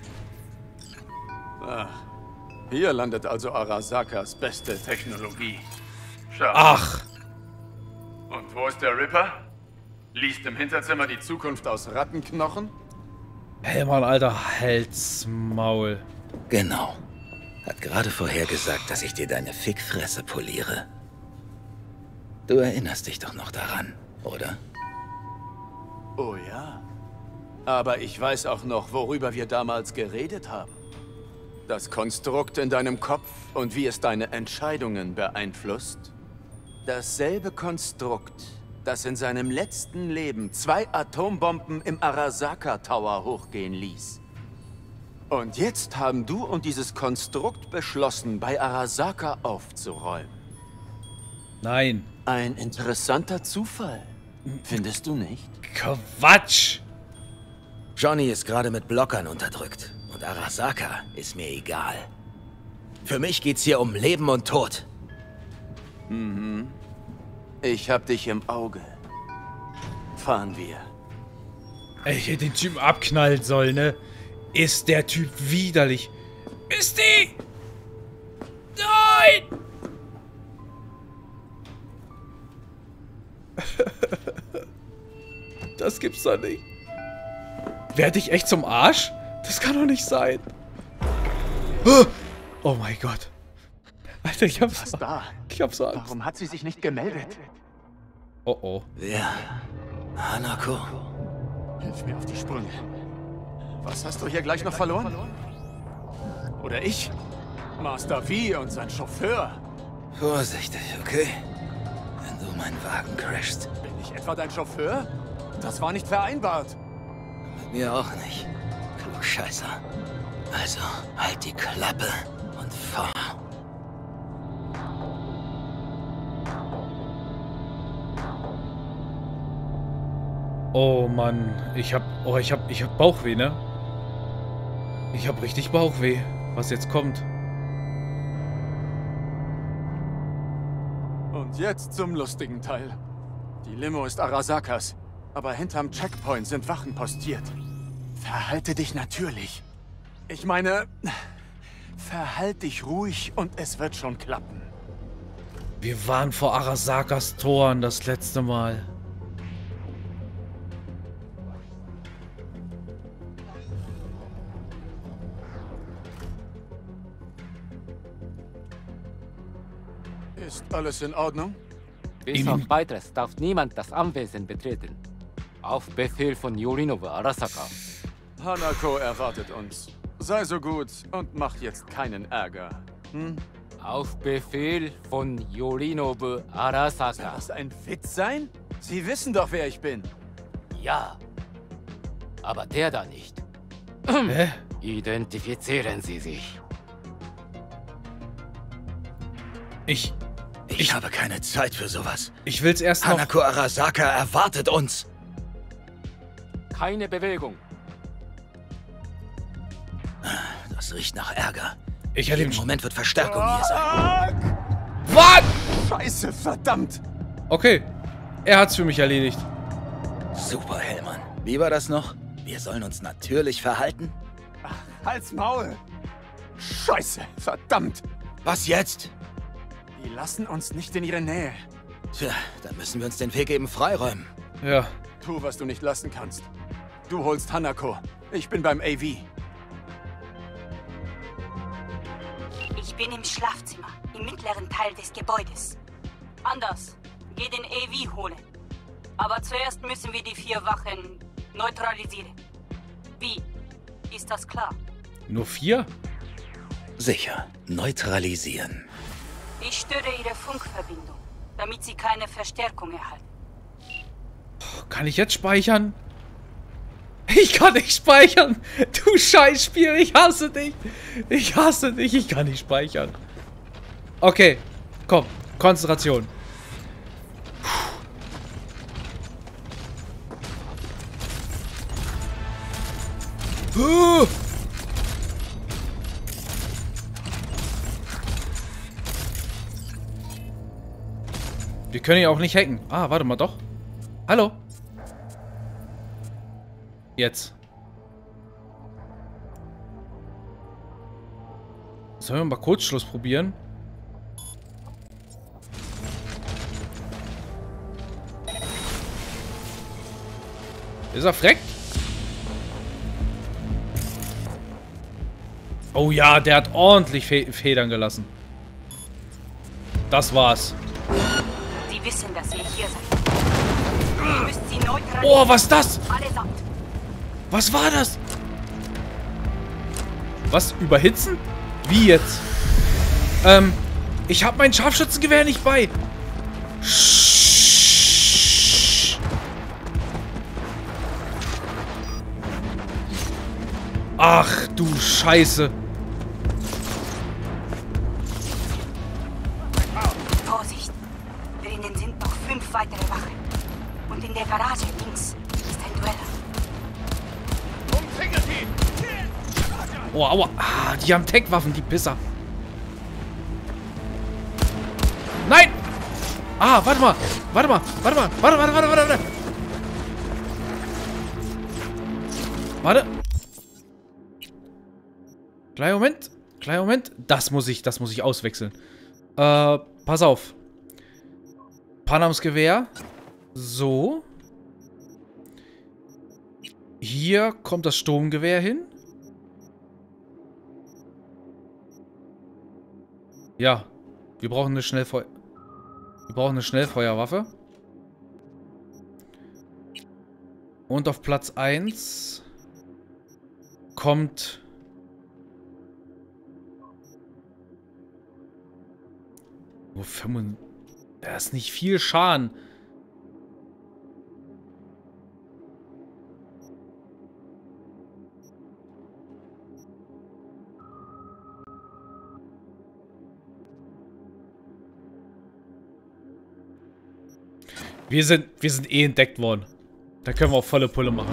Ah, hier landet also Arasakas beste Technologie. Schau. Ach. Und wo ist der Ripper? Liest im Hinterzimmer die Zukunft aus Rattenknochen? Hellmann, Alter, halt's Maul. Genau. Hat gerade vorhergesagt, dass ich dir deine Fickfresse poliere. Du erinnerst dich doch noch daran, oder? Oh ja. Aber ich weiß auch noch, worüber wir damals geredet haben. Das Konstrukt in deinem Kopf und wie es deine Entscheidungen beeinflusst. Dasselbe Konstrukt, das in seinem letzten Leben zwei Atombomben im Arasaka Tower hochgehen ließ. Und jetzt haben du und dieses Konstrukt beschlossen, bei Arasaka aufzuräumen. Nein. Ein interessanter Zufall. Findest du nicht? Quatsch! Johnny ist gerade mit Blockern unterdrückt. Und Arasaka ist mir egal. Für mich geht's hier um Leben und Tod. Mhm. Ich hab dich im Auge. Fahren wir. Ey, ich hätte den Typen abknallen sollen, ne? Ist der Typ widerlich. Misty! Nein! Das gibt's doch nicht. Werde ich echt zum Arsch? Das kann doch nicht sein. Oh mein Gott. Alter, ich hab's. Was da? Ich hab's Angst. Warum hat sie sich nicht gemeldet? Oh oh. Wer? Hanako? Hilf mir auf die Sprünge. Was hast du hier gleich noch verloren? Oder ich? Master V und sein Chauffeur. Vorsichtig, okay? Wenn du meinen Wagen crashst. Bin ich etwa dein Chauffeur? Das war nicht vereinbart. Mit mir auch nicht. Klugscheißer. Also, halt die Klappe und fahr. Oh Mann, ich hab, oh ich hab, ich hab Bauchweh, ne? Ich hab richtig Bauchweh, was jetzt kommt. Und jetzt zum lustigen Teil. Die Limo ist Arasakas, aber hinterm Checkpoint sind Wachen postiert. Verhalte dich natürlich. Ich meine, verhalte dich ruhig und es wird schon klappen. Wir waren vor Arasakas Toren das letzte Mal. Ist alles in Ordnung? Bis auf weiteres darf niemand das Anwesen betreten. Auf Befehl von Yorinobu Arasaka. Hanako erwartet uns. Sei so gut und mach jetzt keinen Ärger. Hm? Auf Befehl von Yorinobu Arasaka. Soll das ein Witz sein? Sie wissen doch, wer ich bin. Ja. Aber der da nicht. Hä? Identifizieren Sie sich. Ich... Ich, ich habe keine Zeit für sowas. Ich will's erst noch... Hanako Arasaka erwartet uns. Keine Bewegung. Das riecht nach Ärger. Ich hätte Im ihm... Moment wird Verstärkung hier sein. Was? Scheiße, verdammt! Okay. Er hat's für mich erledigt. Super, Hellmann. Wie war das noch? Wir sollen uns natürlich verhalten? Ach, halt's Maul! Scheiße, verdammt! Was jetzt? Die lassen uns nicht in ihre Nähe. Tja, dann müssen wir uns den Weg eben freiräumen. Ja. Tu, was du nicht lassen kannst. Du holst Hanako. Ich bin beim A V. Ich bin im Schlafzimmer, im mittleren Teil des Gebäudes. Anders, geh den A V holen. Aber zuerst müssen wir die vier Wachen neutralisieren. Wie? Ist das klar? Nur vier? Sicher. Neutralisieren. Ich störe ihre Funkverbindung, damit sie keine Verstärkung erhalten. Kann ich jetzt speichern? Ich kann nicht speichern! Du Scheißspiel, ich hasse dich! Ich hasse dich, ich kann nicht speichern. Okay, komm, Konzentration. Uh. Wir können ihn auch nicht hacken. Ah, warte mal, doch. Hallo. Jetzt. Sollen wir mal Kurzschluss probieren? Ist er freck? Oh ja, der hat ordentlich Fe Federn gelassen. Das war's. Sie wissen, dass ihr hier seid. Ihr müsst sie neutralisieren. Oh, was ist das? Allesamt. Was war das? Was? Überhitzen? Wie jetzt? Ähm, ich habe mein Scharfschützengewehr nicht bei. Ach du Scheiße. Vorsicht. Drinnen sind noch fünf weitere Wachen. Und in der Garage links ist ein Dueller. Oh, aua. Ah, die haben Tech-Waffen, die Pisser. Nein! Ah, warte mal. Warte mal. Warte mal. Warte, warte, warte, warte, warte. Warte. Kleinen Moment. Kleinen Moment. Das muss ich, das muss ich auswechseln. Äh, pass auf. Panams Gewehr. So. Hier kommt das Sturmgewehr hin. Ja. Wir brauchen eine Schnellfeuer... Wir brauchen eine Schnellfeuerwaffe. Und auf Platz eins kommt... Oh, fünfund... Da ist nicht viel Schaden. Wir sind, wir sind eh entdeckt worden. Da können wir auch volle Pulle machen.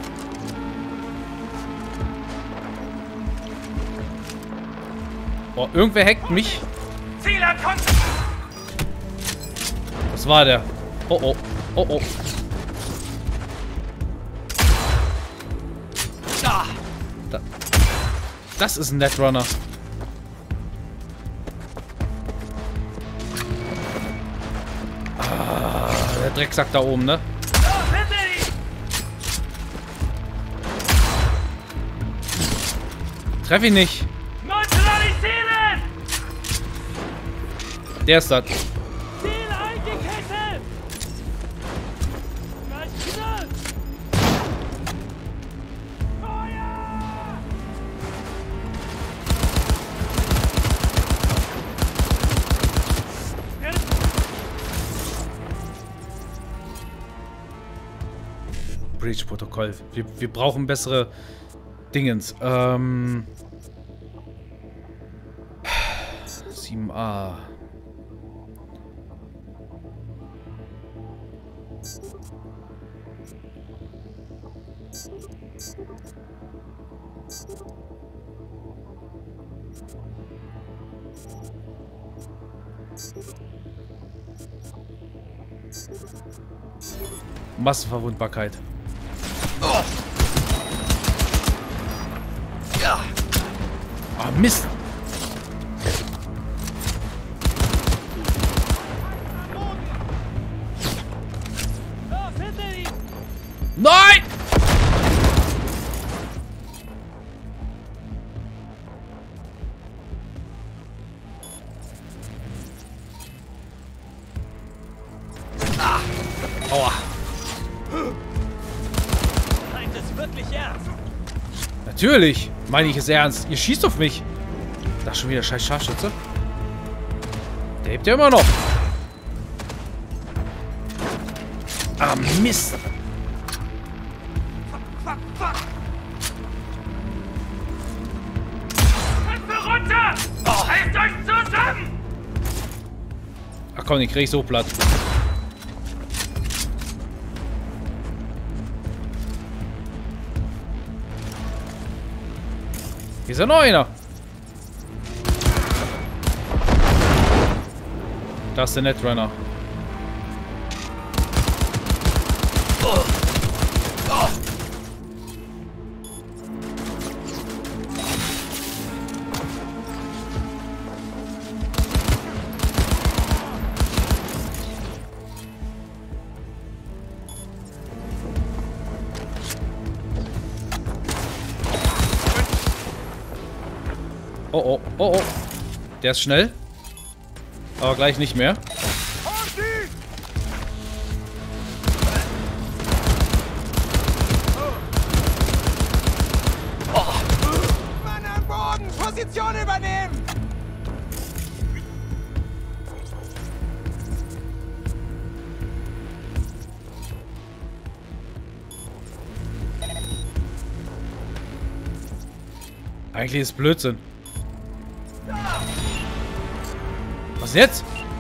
Oh, irgendwer hackt mich. Das war der. Oh oh. Oh oh. Da. Das ist ein Netrunner. Der Drecksack da oben, ne? Treff ihn nicht. Der ist das. Breach-Protokoll. Wir, wir brauchen bessere Dingens. Ähm. sieben a. Massenverwundbarkeit. Oh. Ja. Ah, Mist. Nein! Ah. Aua. Meint es wirklich ernst? Natürlich. Meine ich es ernst. Ihr schießt auf mich. Da ist schon wieder scheiß Scharfschütze. Der lebt ja immer noch. Ah, Mist. Fuck, fuck. Köpfe runter! Oh. Haltet euch zusammen! Ach komm, den krieg ich so platt. Hier ist ja noch einer. Da ist der Netrunner. Oh. Oh. Oh, oh, oh, oh. Der ist schnell. Aber gleich nicht mehr. Oh. Mann am Boden! Position übernehmen! Eigentlich ist Blödsinn. Was jetzt?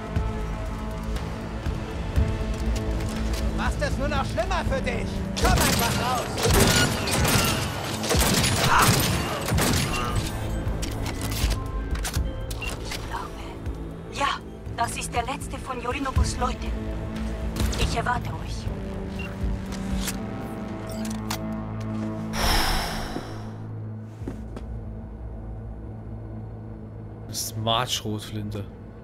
Du machst es nur noch schlimmer für dich. Komm einfach raus. Ah. Ich glaube, ja, das ist der letzte von Yorinobus Leuten. Ich erwarte euch. Smart-Schrotflinte.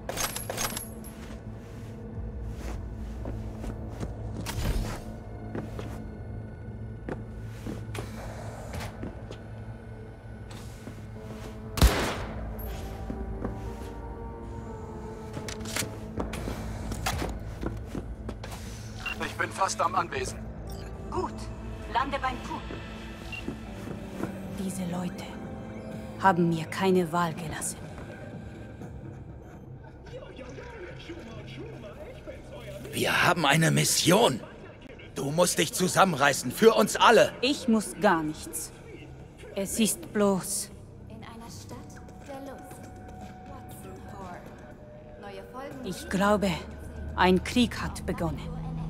Ich bin fast am Anwesen. Gut, lande beim Pool. Diese Leute haben mir keine Wahl gelassen. Wir haben eine Mission. Du musst dich zusammenreißen, für uns alle. Ich muss gar nichts. Es ist bloß... In einer Stadt der Lust. Watson Horde. Neue Folgen... Ich glaube, ein Krieg hat begonnen.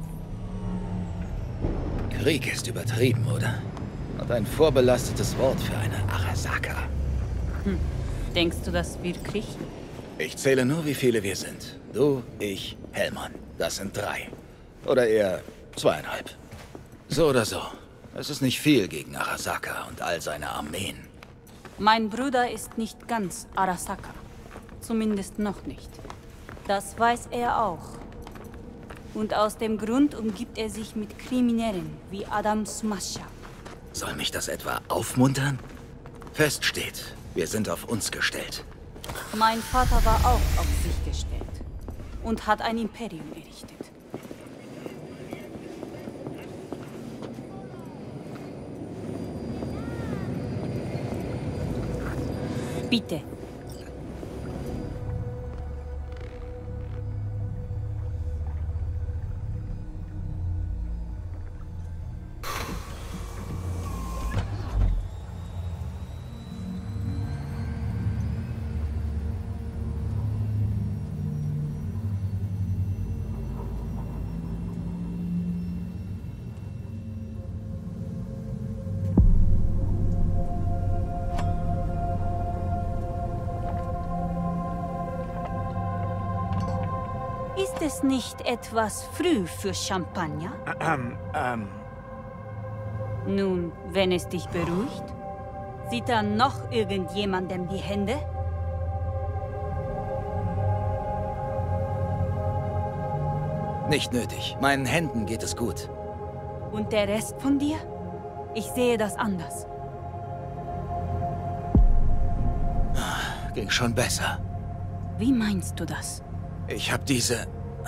Krieg ist übertrieben, oder? Und ein vorbelastetes Wort für eine Arasaka. Hm. Denkst du das wirklich? Ich zähle nur, wie viele wir sind. Du, ich, Hellmann. Das sind drei. Oder eher zweieinhalb. So oder so. Es ist nicht viel gegen Arasaka und all seine Armeen. Mein Bruder ist nicht ganz Arasaka. Zumindest noch nicht. Das weiß er auch. Und aus dem Grund umgibt er sich mit Kriminellen wie Adam Smasher. Soll mich das etwa aufmuntern? Fest steht, wir sind auf uns gestellt. Mein Vater war auch auf sich gestellt. Und hat ein Imperium errichtet. Bitte. Ist es nicht etwas früh für Champagner? Ähm, ähm. Nun, wenn es dich beruhigt, sieht da noch irgendjemandem die Hände? Nicht nötig. Meinen Händen geht es gut. Und der Rest von dir? Ich sehe das anders. Ging schon besser. Wie meinst du das? Ich habe diese...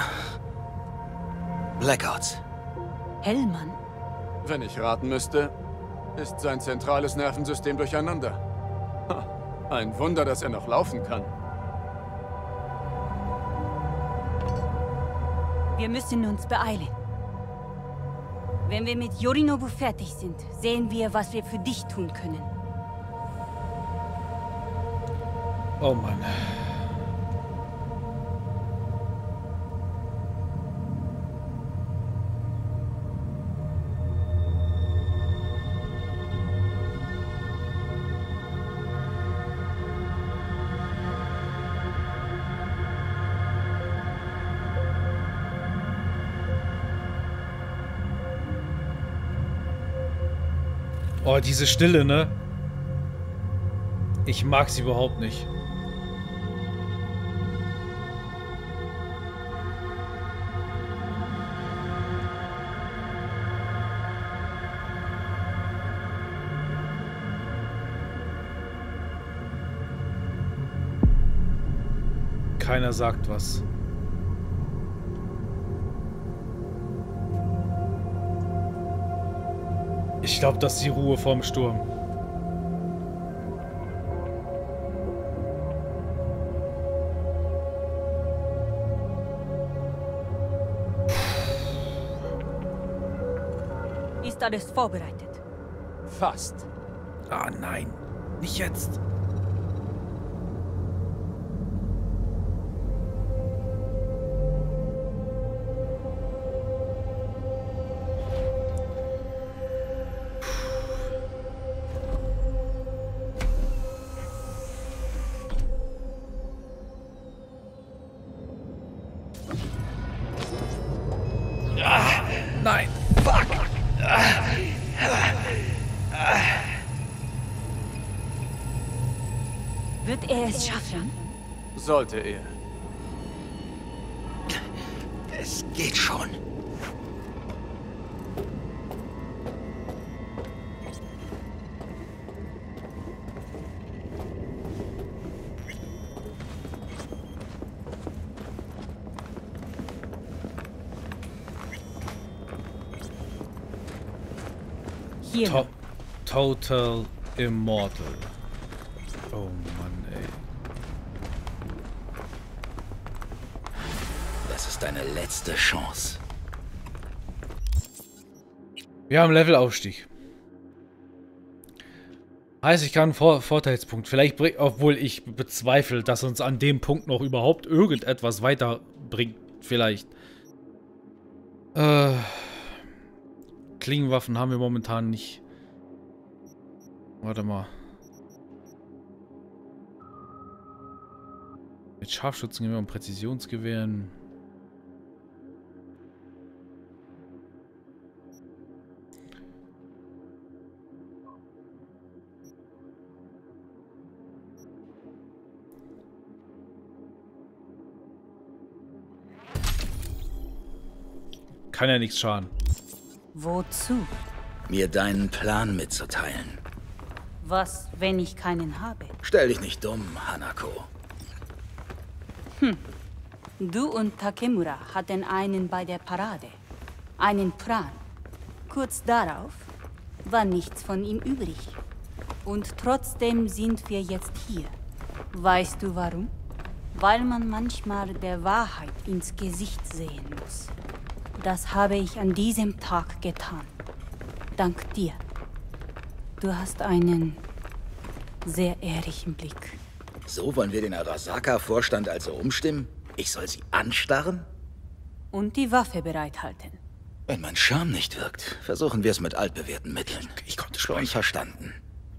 Blackouts. Hellmann? Wenn ich raten müsste, ist sein zentrales Nervensystem durcheinander. Ein Wunder, dass er noch laufen kann. Wir müssen uns beeilen. Wenn wir mit Yorinobu fertig sind, sehen wir, was wir für dich tun können. Oh Mann. Oh, diese Stille, ne? Ich mag sie überhaupt nicht. Keiner sagt was. Ich glaube, das ist die Ruhe vorm Sturm. Ist alles vorbereitet? Fast. Ah, nein. Nicht jetzt. Nein. Fuck. Wird er es schaffen? Sollte er. Es geht schon. To Total Immortal. Oh Mann, ey. Das ist deine letzte Chance. Wir haben Levelaufstieg. Heißt, ich kann einen Vor Vorteilspunkt. Vielleicht bringt, obwohl ich bezweifle, dass uns an dem Punkt noch überhaupt irgendetwas weiterbringt. Vielleicht. Äh... Klingenwaffen haben wir momentan nicht. Warte mal. Mit Scharfschützengewehren und Präzisionsgewehren. Kann ja nichts schaden. Wozu? Mir deinen Plan mitzuteilen. Was, wenn ich keinen habe? Stell dich nicht dumm, Hanako. Hm. Du und Takemura hatten einen bei der Parade. Einen Plan. Kurz darauf war nichts von ihm übrig. Und trotzdem sind wir jetzt hier. Weißt du warum? Weil man manchmal der Wahrheit ins Gesicht sehen muss. Das habe ich an diesem Tag getan. Dank dir. Du hast einen sehr ehrlichen Blick. So wollen wir den Arasaka-Vorstand also umstimmen? Ich soll sie anstarren? Und die Waffe bereithalten. Wenn mein Charme nicht wirkt, versuchen wir es mit altbewährten Mitteln. Ich konnte schon verstanden.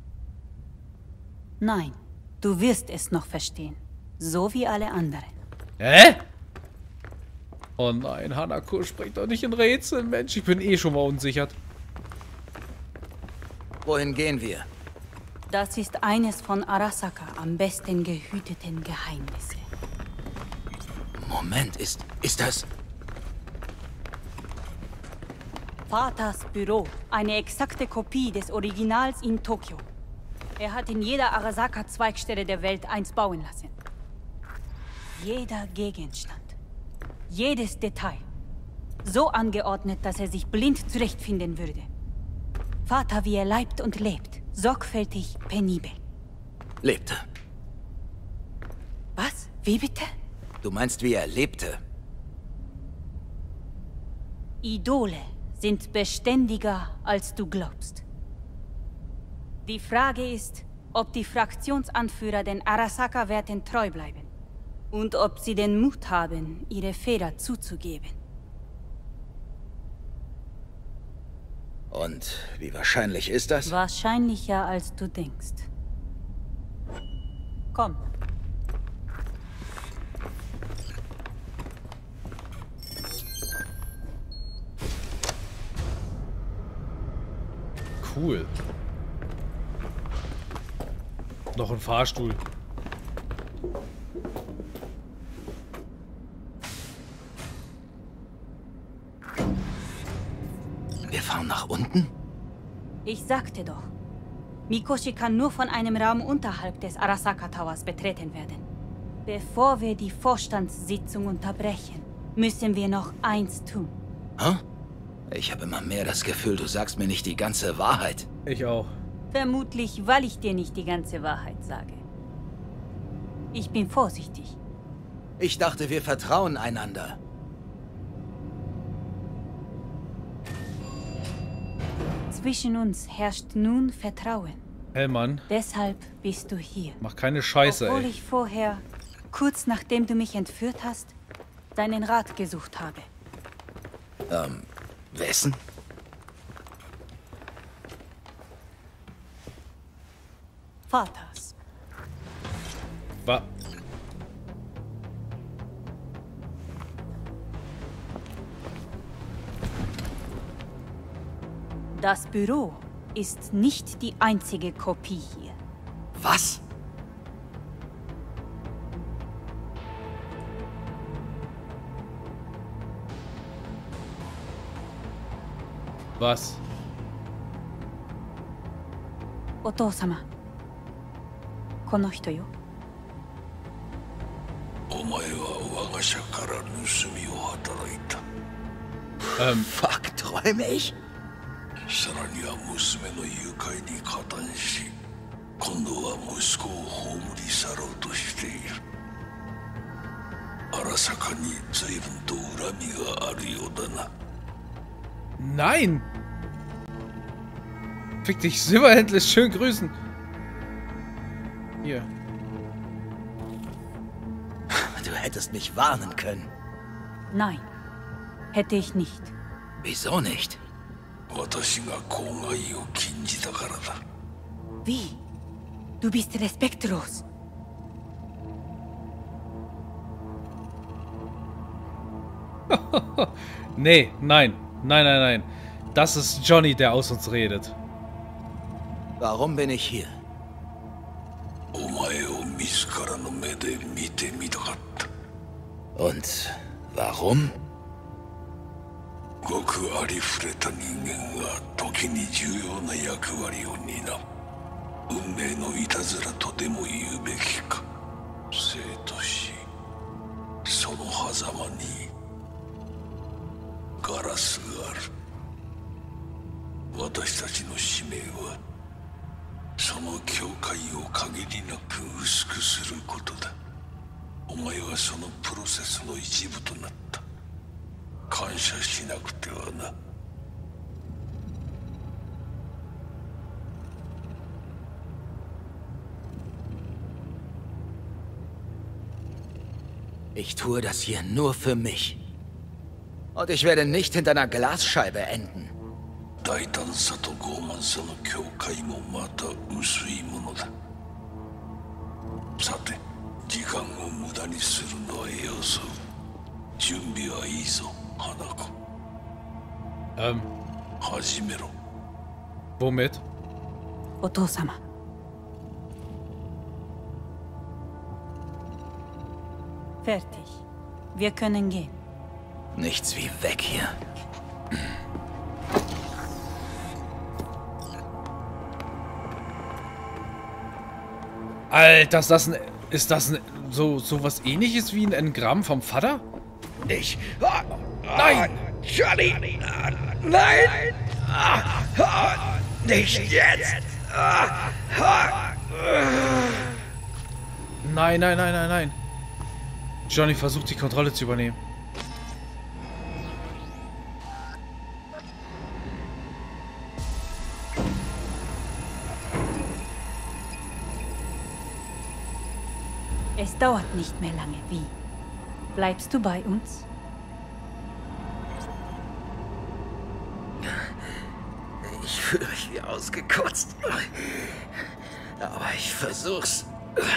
Nein, du wirst es noch verstehen. So wie alle anderen. Hä? Oh nein, Hanako springt doch nicht in Rätseln, Mensch. Ich bin eh schon mal unsichert. Wohin gehen wir? Das ist eines von Arasaka am besten gehüteten Geheimnisse. Moment, ist, ist das... Vaters Büro. Eine exakte Kopie des Originals in Tokio. Er hat in jeder Arasaka-Zweigstelle der Welt eins bauen lassen. Jeder Gegenstand. Jedes Detail. So angeordnet, dass er sich blind zurechtfinden würde. Vater, wie er leibt und lebt. Sorgfältig, penibel. Lebte. Was? Wie bitte? Du meinst, wie er lebte? Idole sind beständiger, als du glaubst. Die Frage ist, ob die Fraktionsanführer den Arasaka-Werten treu bleiben. Und ob sie den Mut haben, ihre Fehler zuzugeben. Und wie wahrscheinlich ist das? Wahrscheinlicher, als du denkst. Komm. Cool. Noch ein Fahrstuhl. Wir fahren nach unten? Ich sagte doch. Mikoshi kann nur von einem Raum unterhalb des Arasaka Towers betreten werden. Bevor wir die Vorstandssitzung unterbrechen, müssen wir noch eins tun. Hä? Ich habe immer mehr das Gefühl, du sagst mir nicht die ganze Wahrheit. Ich auch. Vermutlich, weil ich dir nicht die ganze Wahrheit sage. Ich bin vorsichtig. Ich dachte, wir vertrauen einander. Zwischen uns herrscht nun Vertrauen. Hellmann. Deshalb bist du hier. Mach keine Scheiße, Obwohl ey. ich vorher, kurz nachdem du mich entführt hast, deinen Rat gesucht habe. Ähm, wessen? Vaters. Wa Das Büro ist nicht die einzige Kopie hier. Was? Was? お父様。この人よ。 お前は我が社から盗みを働いた。 Ähm. Fuck, träume ich? さらには娘の誘拐に加担し、今度は息子を葬り去ろうとしている。荒坂に随分と恨みがあるようだな。 Nein! Fick dich, Silberhändler, schön grüßen. Hier. Du hättest mich warnen können. Nein, hätte ich nicht. Wieso nicht? 私が公害を禁じたからだ。 Wie? Du bist respektlos. Nee, nein. Nein, nein, nein. Das ist Johnny, der aus uns redet. Warum bin ich hier? お前を自らの目で見てみたかった。 Und warum? ごくありふれた人間が時に重要な役割を担う。運命のいたずらとでも言うべきか。生と死、その狭間にガラスがある。私たちの使命はその境界を限りなく薄くすることだ。お前はそのプロセスの一部となった。感謝しなくてはな。 Ich tue das hier nur für mich. Und ich werde nicht hinter einer Glasscheibe enden. 大胆さと傲慢さの境界もまた薄いものだ。さて、時間を無駄にするのはよそう。準備はいいぞ、花子。 Ähm. 始めろ。 Womit? お父様。Fertig. Wir können gehen. Nichts wie weg hier. Alter, ist das ein... Ist das ein... So, so was ähnliches wie ein Engramm vom Vater? Ich... Nein! Johnny! Nein! Nicht jetzt! Nein, nein, nein, nein, nein. Johnny versucht, die Kontrolle zu übernehmen. Es dauert nicht mehr lange. Wie? Bleibst du bei uns? Ich fühle mich wie ausgekotzt. Aber ich versuch's.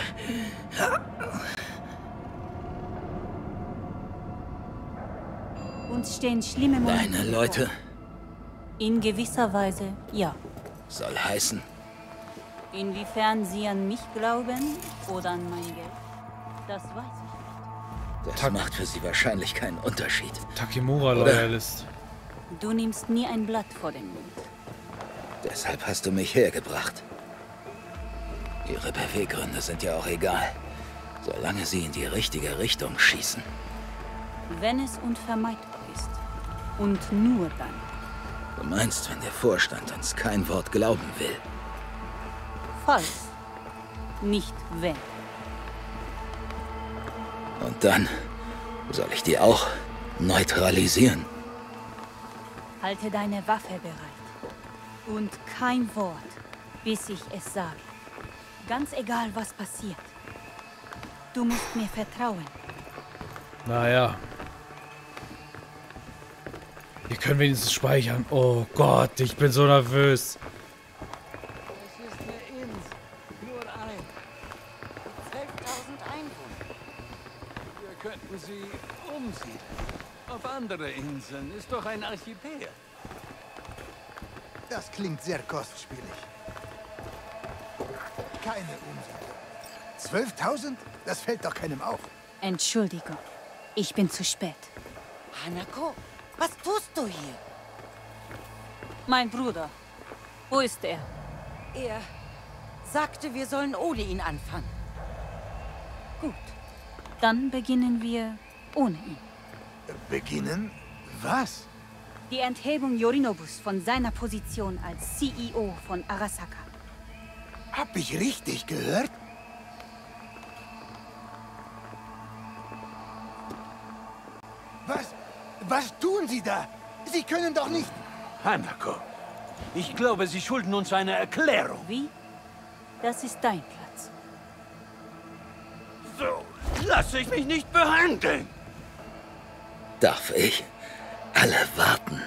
Uns stehen schlimme Momente. Deine Leute? In gewisser Weise, ja. Soll heißen? Inwiefern Sie an mich glauben oder an mein Geld, das weiß ich Das macht für Sie wahrscheinlich keinen Unterschied. Takemura-Loyalist. nicht. Du nimmst nie ein Blatt vor den Mund. Deshalb hast du mich hergebracht. Ihre Beweggründe sind ja auch egal, solange sie in die richtige Richtung schießen. Wenn es unvermeidbar ist. Und nur dann. Du meinst, wenn der Vorstand uns kein Wort glauben will? Falls. Nicht wenn. Und dann soll ich die auch neutralisieren? Halte deine Waffe bereit. Und kein Wort, bis ich es sage. Ganz egal, was passiert. Du musst mir vertrauen. Naja. Wir können wenigstens speichern. Oh Gott, ich bin so nervös. Es ist eine Insel. Nur ein. zwölftausend Einwohner. Wir könnten sie umsiedeln. Auf andere Inseln ist doch ein Archipel. Das klingt sehr kostspielig. Keine Umsiedlung. zwölftausend? Das fällt doch keinem auf. Entschuldigung, ich bin zu spät. Hanako, was tust du hier? Mein Bruder. Wo ist er? Er sagte, wir sollen ohne ihn anfangen. Gut. Dann beginnen wir ohne ihn. Beginnen? Was? Die Enthebung Yorinobus von seiner Position als C E O von Arasaka. Hab ich richtig gehört? Was? Was tun Sie da? Sie können doch nicht... Hanako, ich glaube, Sie schulden uns eine Erklärung. Wie? Das ist dein Platz. So lasse ich mich nicht behandeln. Darf ich? Alle warten.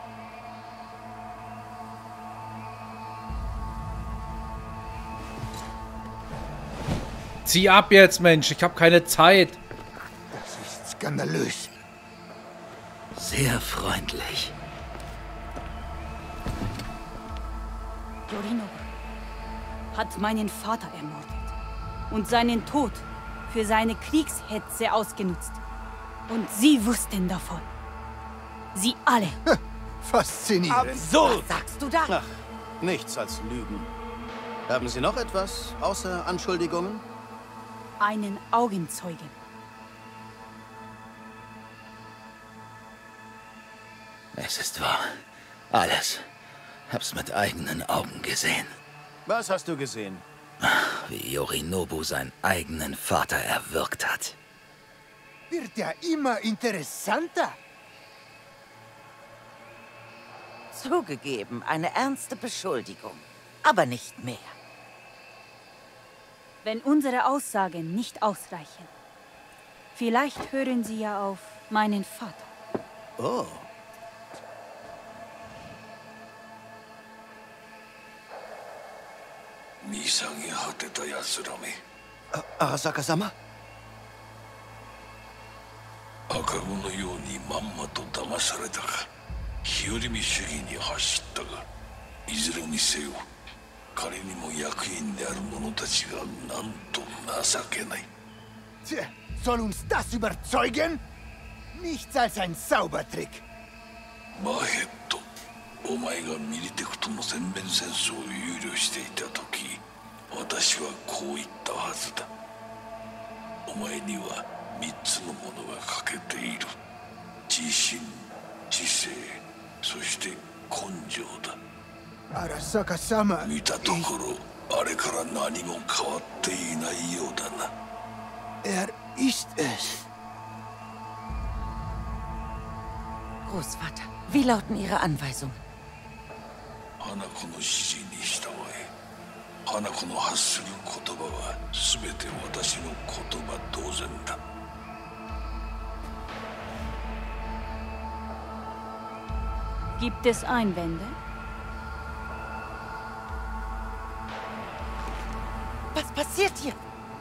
Zieh ab jetzt, Mensch. Ich habe keine Zeit. Das ist skandalös. Sehr freundlich. Yorinobu hat meinen Vater ermordet und seinen Tod für seine Kriegshetze ausgenutzt. Und Sie wussten davon. Sie alle. Faszinierend. Absurd! Was sagst du da? Ach, nichts als Lügen. Haben Sie noch etwas außer Anschuldigungen? Einen Augenzeugen. Es ist wahr. Alles. Hab's mit eigenen Augen gesehen. Was hast du gesehen? Wie Yorinobu seinen eigenen Vater erwürgt hat. Wird ja immer interessanter. Zugegeben, eine ernste Beschuldigung. Aber nicht mehr. Wenn unsere Aussagen nicht ausreichen, vielleicht hören Sie ja auf meinen Vater. Oh. Arasaka-sama? 赤子のようにまんまと騙されたか。日和見主義に走ったが、いずれにせよ彼にも役員である者たちがなんと情けない。 Tja, soll uns das überzeugen? Nichts als ein Zaubertrick. マヘッド、お前がミリテクとの全面戦争を憂慮していた時、私はこう言ったはずだ。お前には三つのものが欠けている。自信、知性、そして根性だ。 Arasaka-sama. 見たところ、あれから何も変わっていないようだな。 Er ist es. Großvater, wie lauten Ihre Anweisungen? 花子の指示に従え。花子の発する言葉は全て私の言葉同然だ。 Gibt es Einwände? Was passiert hier?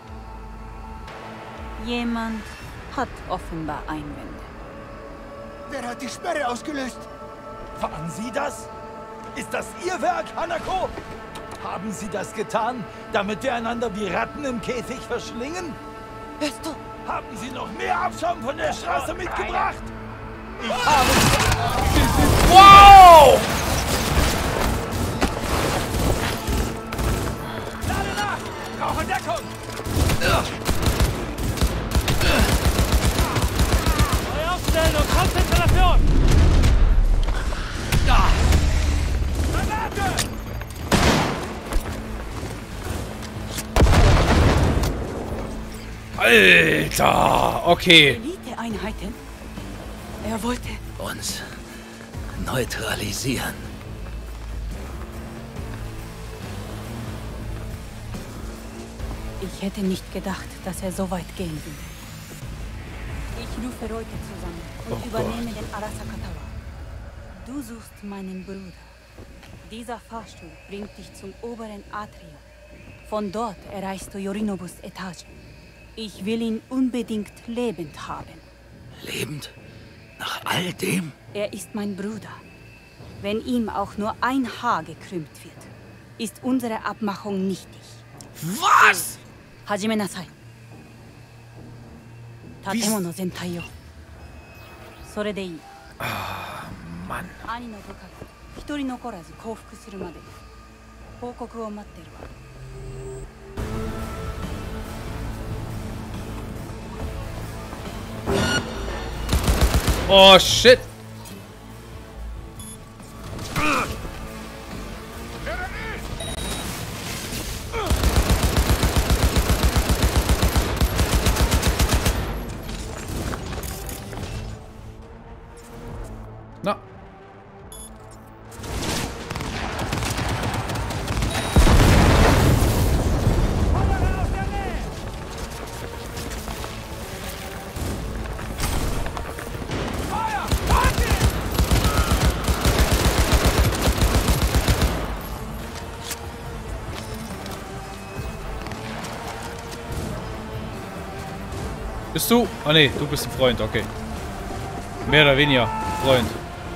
Jemand hat offenbar Einwände. Wer hat die Sperre ausgelöst? Waren Sie das? Ist das Ihr Werk, Hanako? Haben Sie das getan, damit wir einander wie Ratten im Käfig verschlingen? Hörst du? Haben Sie noch mehr Abschaum von der Straße mitgebracht? Ich habe... Wow! Lade nach! Brauche Deckung! Neu aufstellen und Konzentration! Ja! Granate! Alter! Okay. Elite-Einheiten. Er wollte uns neutralisieren. Ich hätte nicht gedacht, dass er so weit gehen würde. Ich rufe Leute zusammen und Oh übernehme Gott. den Arasaka Tower. Du suchst meinen Bruder. Dieser Fahrstuhl bringt dich zum oberen Atrium. Von dort erreichst du Yorinobus Etage. Ich will ihn unbedingt lebend haben. Lebend? Nach all dem? Er ist mein Bruder. Wenn ihm auch nur ein Haar gekrümmt wird, ist unsere Abmachung nichtig. Was? Hajime nasai. Wie- Tatemono zentai yo. Sore de ii. Ah, Mann. Ani no buka ga hitori nokorazu koufuku suru made poukoku o matteru wa. Oh, shit. Na. Bist du? Ah ne, du bist ein Freund, okay. Mehr oder weniger Freund.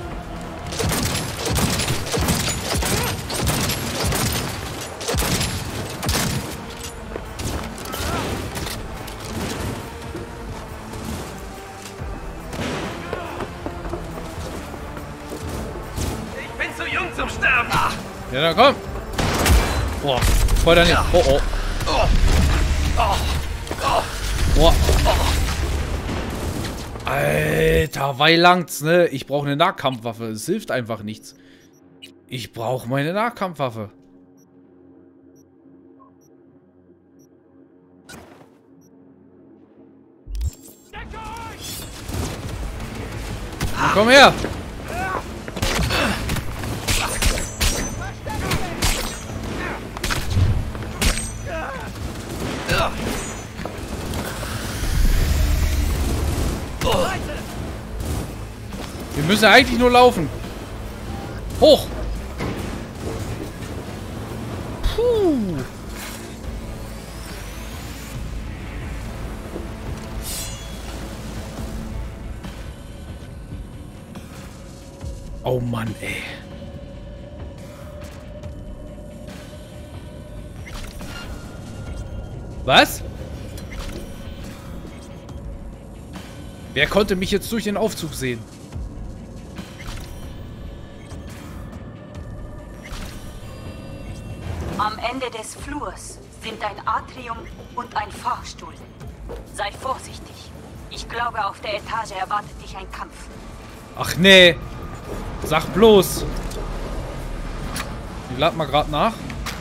Ich bin zu jung zum Sterben. Ja, dann komm. Boah, voll daneben. Oh, oh. Boah. Alter, weil langt's, ne? Ich brauche eine Nahkampfwaffe. Es hilft einfach nichts. Ich brauche meine Nahkampfwaffe. Komm her! Wir müssen eigentlich nur laufen. Hoch! Puh. Oh Mann, ey. Was? Wer konnte mich jetzt durch den Aufzug sehen? Am Ende des Flurs sind ein Atrium und ein Fahrstuhl. Sei vorsichtig. Ich glaube, auf der Etage erwartet dich ein Kampf. Ach nee. Sag bloß. Ich lad mal gerade nach.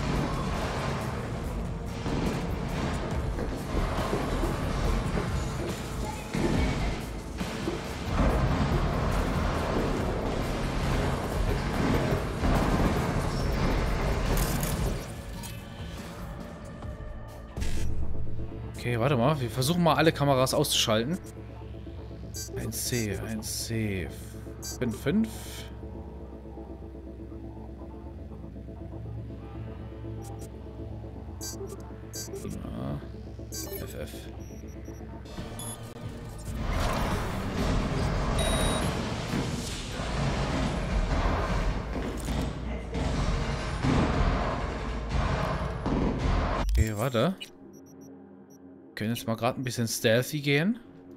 Okay, warte mal. Wir versuchen mal alle Kameras auszuschalten. eins C, eins C. fünf, fünf. Ja. F F. Okay, warte. Wir können jetzt mal gerade ein bisschen stealthy gehen.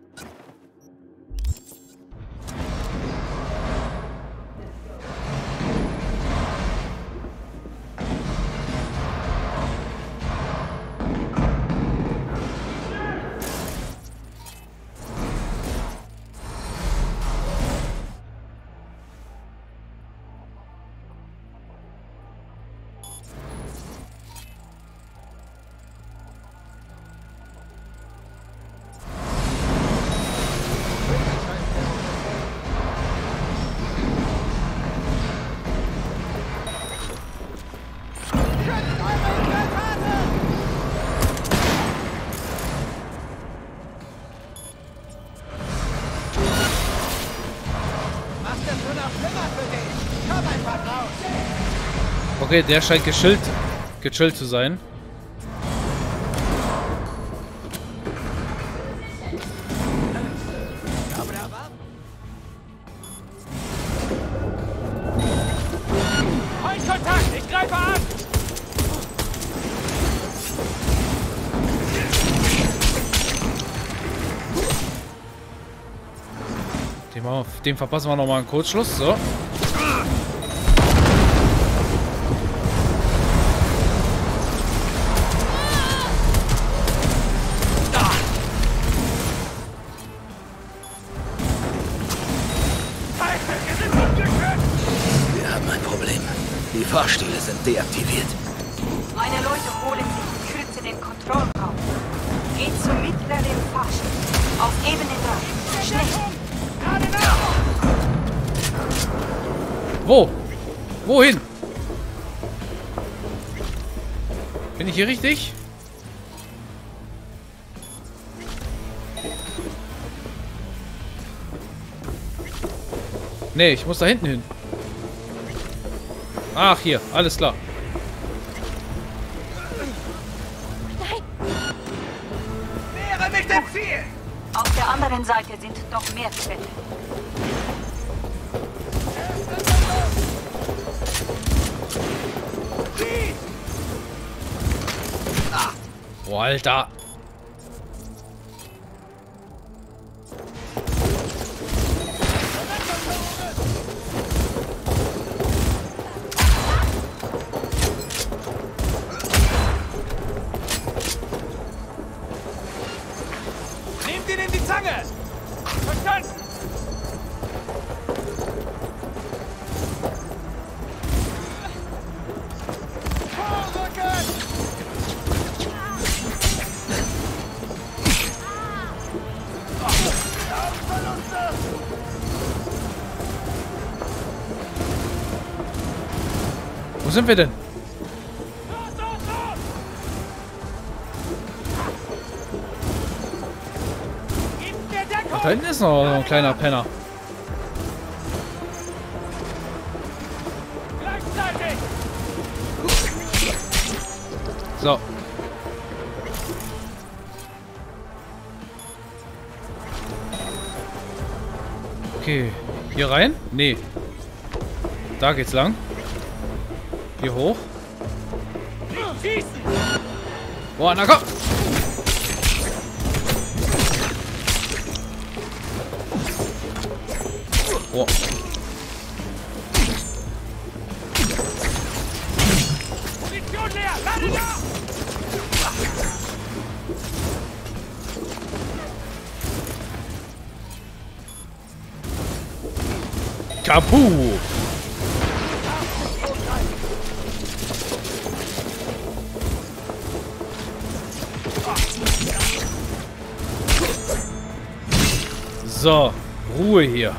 Okay, der scheint gechillt, gechillt zu sein. Kontakt, ich greife an! Dem, auf, dem verpassen wir nochmal einen Kurzschluss. So. Die Fahrstühle sind deaktiviert. Meine Leute holen sich in Kürze den Kontrollraum. Geht zum mittleren Fahrstuhl. Auf Ebene drei. Schnell. Wo? Wohin? Bin ich hier richtig? Nee, ich muss da hinten hin. Ach, hier. Alles klar. Nähere mich dem Ziel! Auf der anderen Seite sind noch mehr Quellen. Boah, Alter. Nehmt ihn in die Zange! Verstanden! Wo sind wir denn? Ach, da hinten ist noch so ein kleiner Penner. So. Okay. Hier rein? Nee. Da geht's lang. Hier hoch. Boah, na komm! Boah. Munition leer! Lade nach! Kapu! So, Ruhe hier.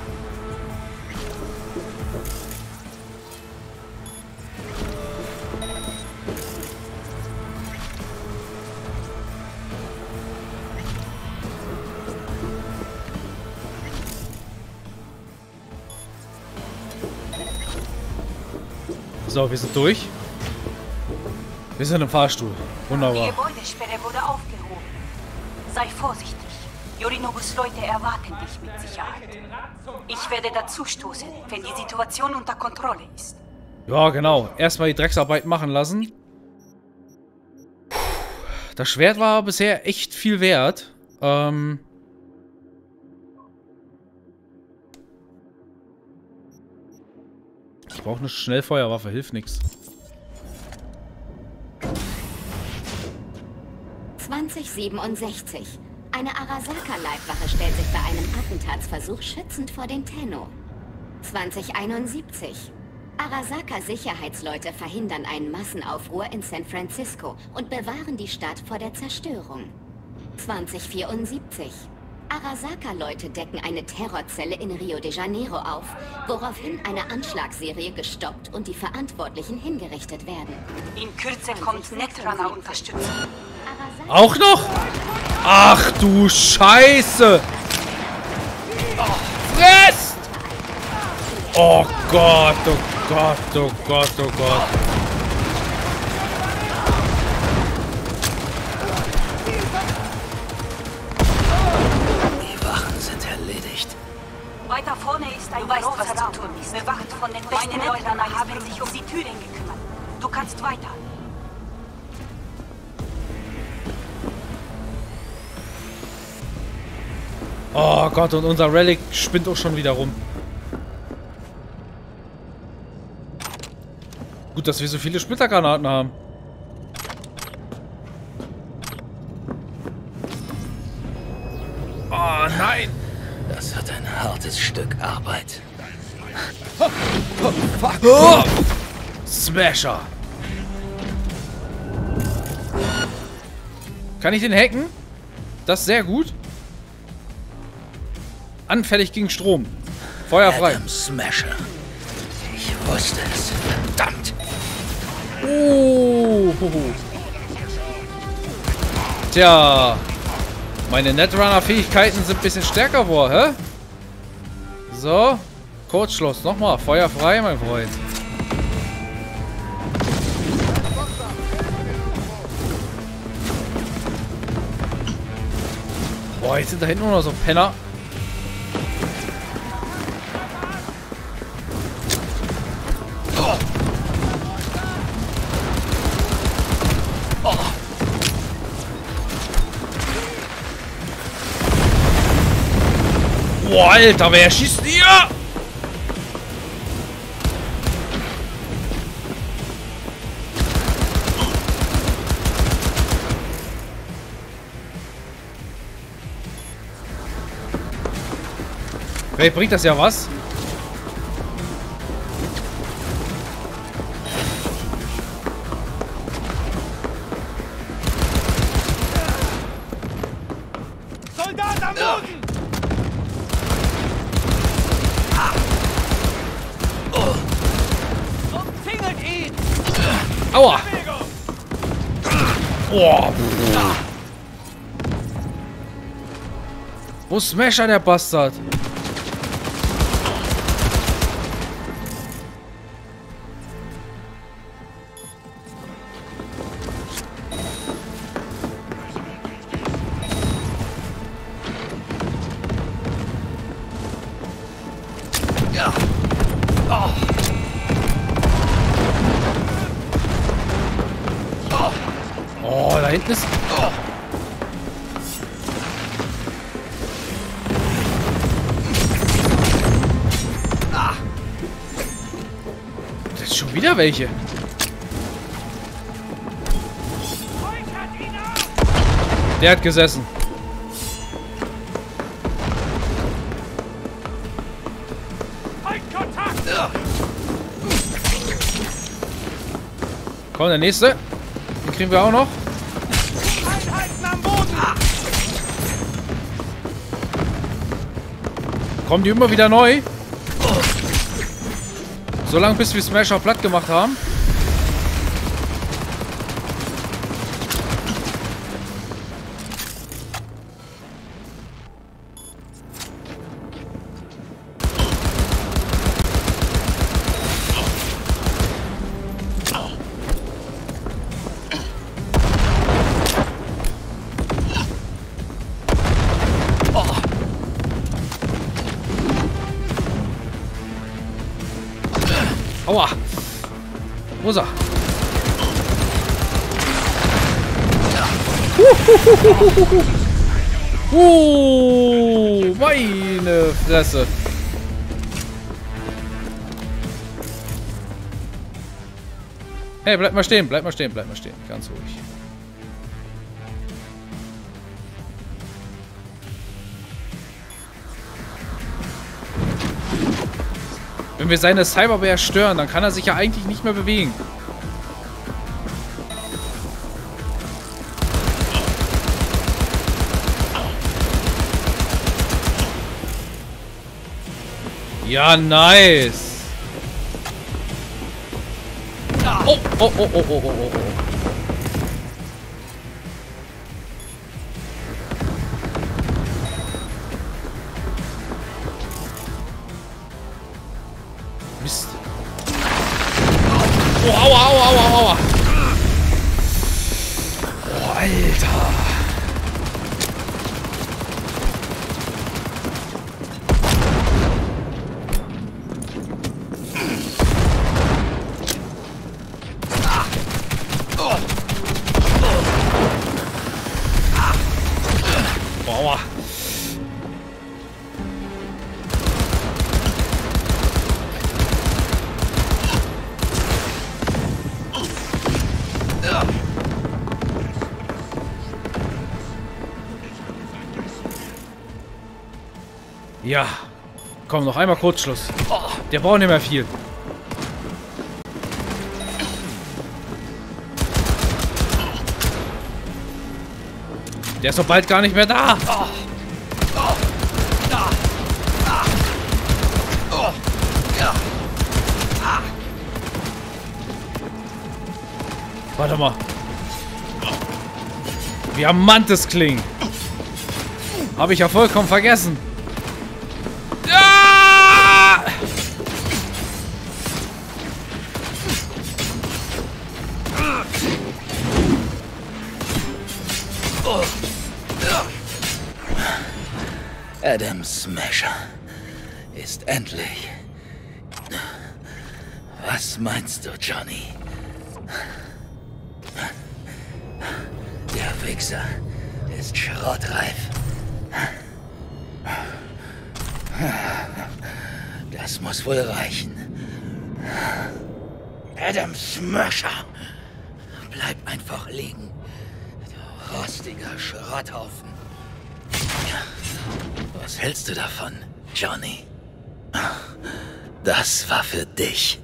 So, wir sind durch. Wir sind im Fahrstuhl. Wunderbar. Die Gebäudesperre wurde aufgehoben. Sei vorsichtig. Yorinobus Leute erwarten dich mit Sicherheit. Ich werde dazustoßen, wenn die Situation unter Kontrolle ist. Ja, genau. Erstmal die Drecksarbeit machen lassen. Das Schwert war bisher echt viel wert. Ähm... Ich brauche eine Schnellfeuerwaffe, hilft nichts. zwanzig siebenundsechzig. Eine Arasaka-Leibwache stellt sich bei einem Attentatsversuch schützend vor den Tenno. zwanzig einundsiebzig. Arasaka-Sicherheitsleute verhindern einen Massenaufruhr in San Francisco und bewahren die Stadt vor der Zerstörung. zwanzig vierundsiebzig. Arasaka-Leute decken eine Terrorzelle in Rio de Janeiro auf, woraufhin eine Anschlagsserie gestoppt und die Verantwortlichen hingerichtet werden. In Kürze kommt Netrunner Unterstützung. Auch noch? Ach du Scheiße! Fresst! Oh Gott, oh Gott, oh Gott, oh Gott. Die Wachen sind erledigt. Weiter vorne ist ein weißt, was zu tun ist. Bewacht von den besten Leuten haben sich um die Türen gekümmert. Du kannst weiter. Oh Gott, und unser Relic spinnt auch schon wieder rum. Gut, dass wir so viele Splittergranaten haben. Oh nein! Das wird ein hartes Stück Arbeit. Oh! Smasher! Kann ich den hacken? Das ist sehr gut. Anfällig gegen Strom. Feuer frei. Adam Smasher. Ich wusste es. Verdammt. Oh. Tja. Meine Netrunner-Fähigkeiten sind ein bisschen stärker geworden, hä? So. Kurzschluss. Nochmal. Feuer frei, mein Freund. Boah, jetzt sind da hinten nur noch so Penner. Boah, Alter, wer schießt hier? Vielleicht bringt das ja was. Soldat am Boden! Umzingelt ihn! Aua! Boah! Wo Smasher, der Bastard? Oh, da hinten ist... Oh. Das ist schon wieder welche. Der hat gesessen. Komm, der nächste. Den kriegen wir auch noch. Kommen die immer wieder neu? So lange, bis wir Smasher platt gemacht haben. Aua! Wo ist er? Uh, meine Fresse. Hey, bleib mal stehen, bleib mal stehen, bleib mal stehen. Ganz ruhig. Wenn wir seine Cyberware stören, dann kann er sich ja eigentlich nicht mehr bewegen. Ja, nice. Oh, oh, oh, oh, oh, oh, oh. Mist. Oh, aua, aua, aua, aua. Oh, Alter. Aua. Ja. Komm, noch einmal Kurzschluss. Oh, der braucht nicht mehr viel. Der ist doch bald gar nicht mehr da. Oh. Oh. Ah. Ah. Oh. Ja. Ah. Warte mal. Wir haben Mantis-Klingen. Habe ich ja vollkommen vergessen. Ja! Oh. Adam Smasher ist endlich. Was meinst du, Johnny? Der Wichser ist schrottreif. Das muss wohl reichen. Adam Smasher! Bleib einfach liegen. Du rostiger Schrotthaufen. Was hältst du davon, Johnny? Das war für dich.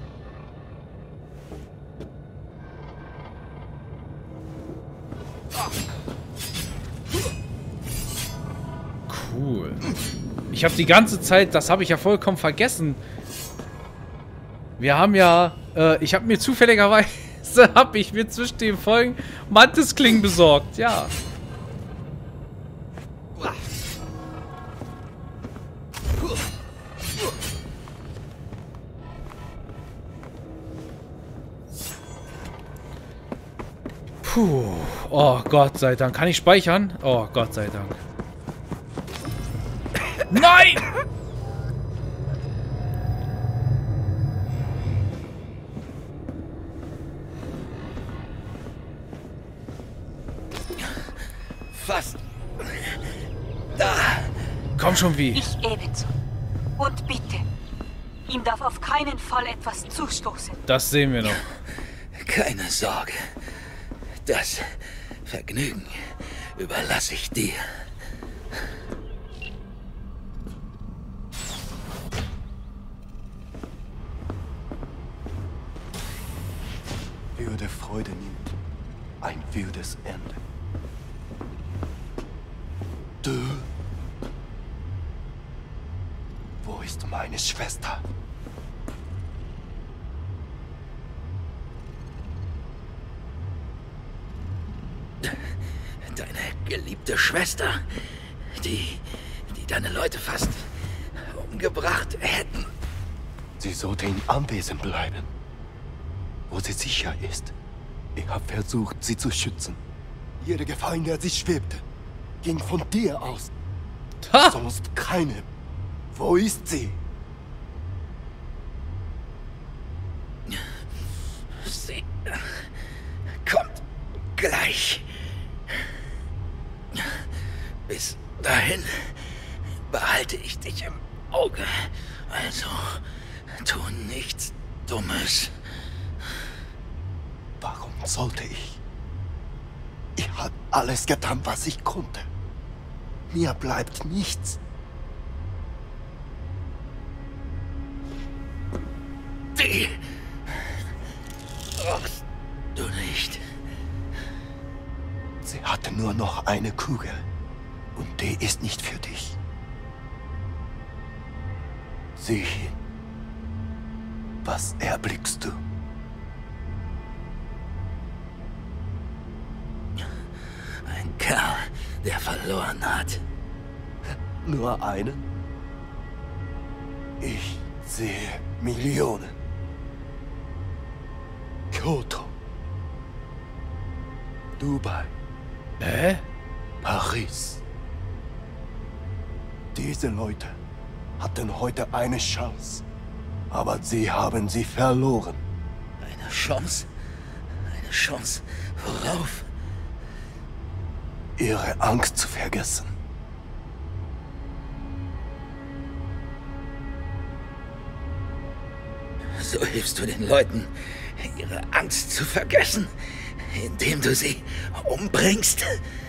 Cool. Ich habe die ganze Zeit, das habe ich ja vollkommen vergessen. Wir haben ja, äh, ich habe mir zufälligerweise, habe ich mir zwischen den Folgen Mantis-Klingen besorgt, ja. Puh. Oh, Gott sei Dank. Kann ich speichern? Oh, Gott sei Dank. Nein! Fast. Da. Komm schon, wie. Ich ebenso. Und bitte, ihm darf auf keinen Fall etwas zustoßen. Das sehen wir noch. Keine Sorge. Das Vergnügen überlasse ich dir. Würde Freude nimmt ein wildes Ende. Du? Wo ist meine Schwester? Deine geliebte Schwester, die, die deine Leute fast umgebracht hätten. Sie sollte im Anwesen bleiben, wo sie sicher ist. Ich habe versucht, sie zu schützen. Jede Gefahr, in der sie schwebte, ging von dir aus. Ha! Sonst keine. Wo ist sie? Sie kommt gleich. Bis dahin behalte ich dich im Auge. Also, tu nichts Dummes. Warum sollte ich? Ich habe alles getan, was ich konnte. Mir bleibt nichts. Die brauchst du nicht. Sie hatte nur noch eine Kugel. Und die ist nicht für dich. Sieh hin. Was erblickst du? Ein Kerl, der verloren hat. Nur einen? Ich sehe Millionen. Kyoto. Dubai. Hä? Paris. Diese Leute hatten heute eine Chance, aber sie haben sie verloren. Eine Chance? Eine Chance? Worauf? Ihre Angst zu vergessen. So hilfst du den Leuten, ihre Angst zu vergessen, indem du sie umbringst?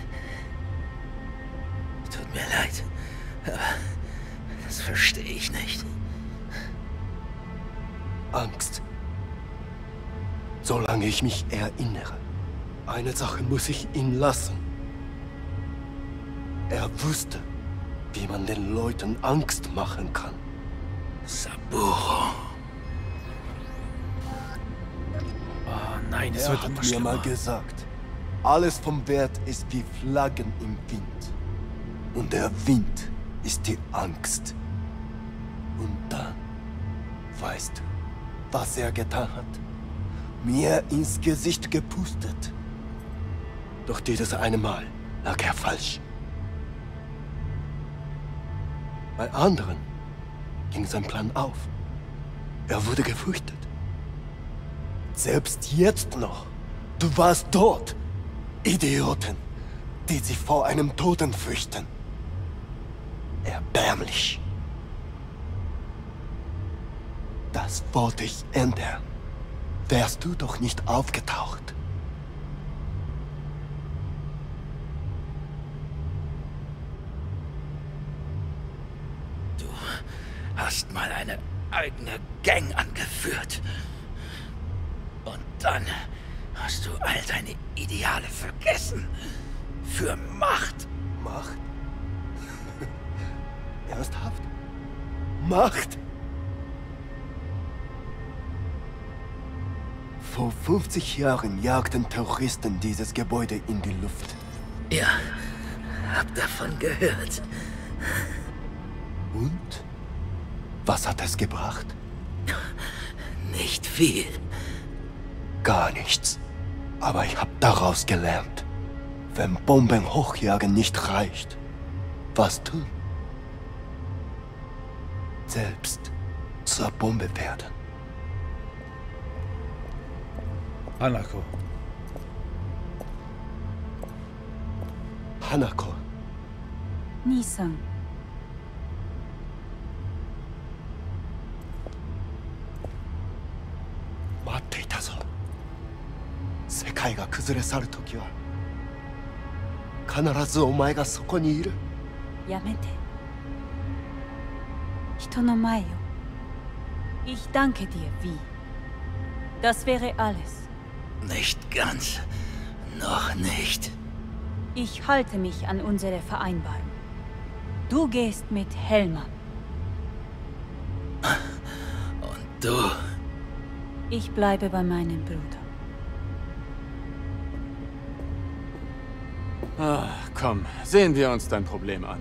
Tut mir leid, aber das verstehe ich nicht. Angst. Solange ich mich erinnere, eine Sache muss ich ihn lassen. Er wusste, wie man den Leuten Angst machen kann. Saburo. Oh nein, es er wird hat immer mir schlimmer. mal gesagt, alles vom Wert ist wie Flaggen im Wind. Und der Wind ist die Angst. Und dann, weißt du, was er getan hat? Mir ins Gesicht gepustet. Doch dieses eine Mal lag er falsch. Bei anderen ging sein Plan auf. Er wurde gefürchtet. Selbst jetzt noch. Du warst dort. Idioten, die sich vor einem Toten fürchten. Erbärmlich. Das wollte ich ändern. Wärst du doch nicht aufgetaucht. Du hast mal eine eigene Gang angeführt. Und dann hast du all deine Ideale vergessen. Für Macht. Macht? Ernsthaft? Macht? Vor fünfzig Jahren jagten Terroristen dieses Gebäude in die Luft. Ja, hab davon gehört. Und? Was hat es gebracht? Nicht viel. Gar nichts. Aber ich hab daraus gelernt. Wenn Bomben hochjagen nicht reicht, was tun? Selbst zur Bombe werden. Hanako. Hanako. Nisan. Matte ita zo. 世界が崩れ去るときは必ずお前がそこにいる。 やめて。人の前よ。Ich danke dir, wie. Das wäre alles. Nicht ganz. Noch nicht. Ich halte mich an unsere Vereinbarung. Du gehst mit Hellmann. Und du? Ich bleibe bei meinem Bruder. Ach, komm, sehen wir uns dein Problem an.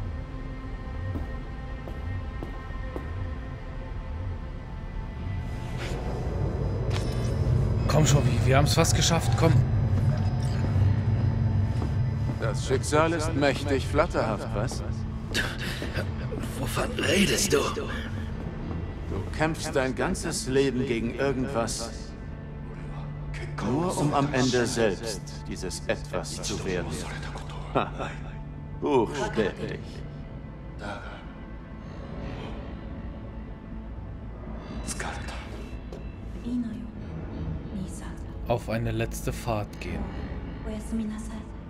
Komm schon, wie, wir haben es fast geschafft, komm. Das Schicksal ist mächtig flatterhaft, was? Wovon redest du? Du kämpfst dein ganzes Leben gegen irgendwas, nur um am Ende selbst dieses Etwas zu werden. Buchstäblich. Auf eine letzte Fahrt gehen.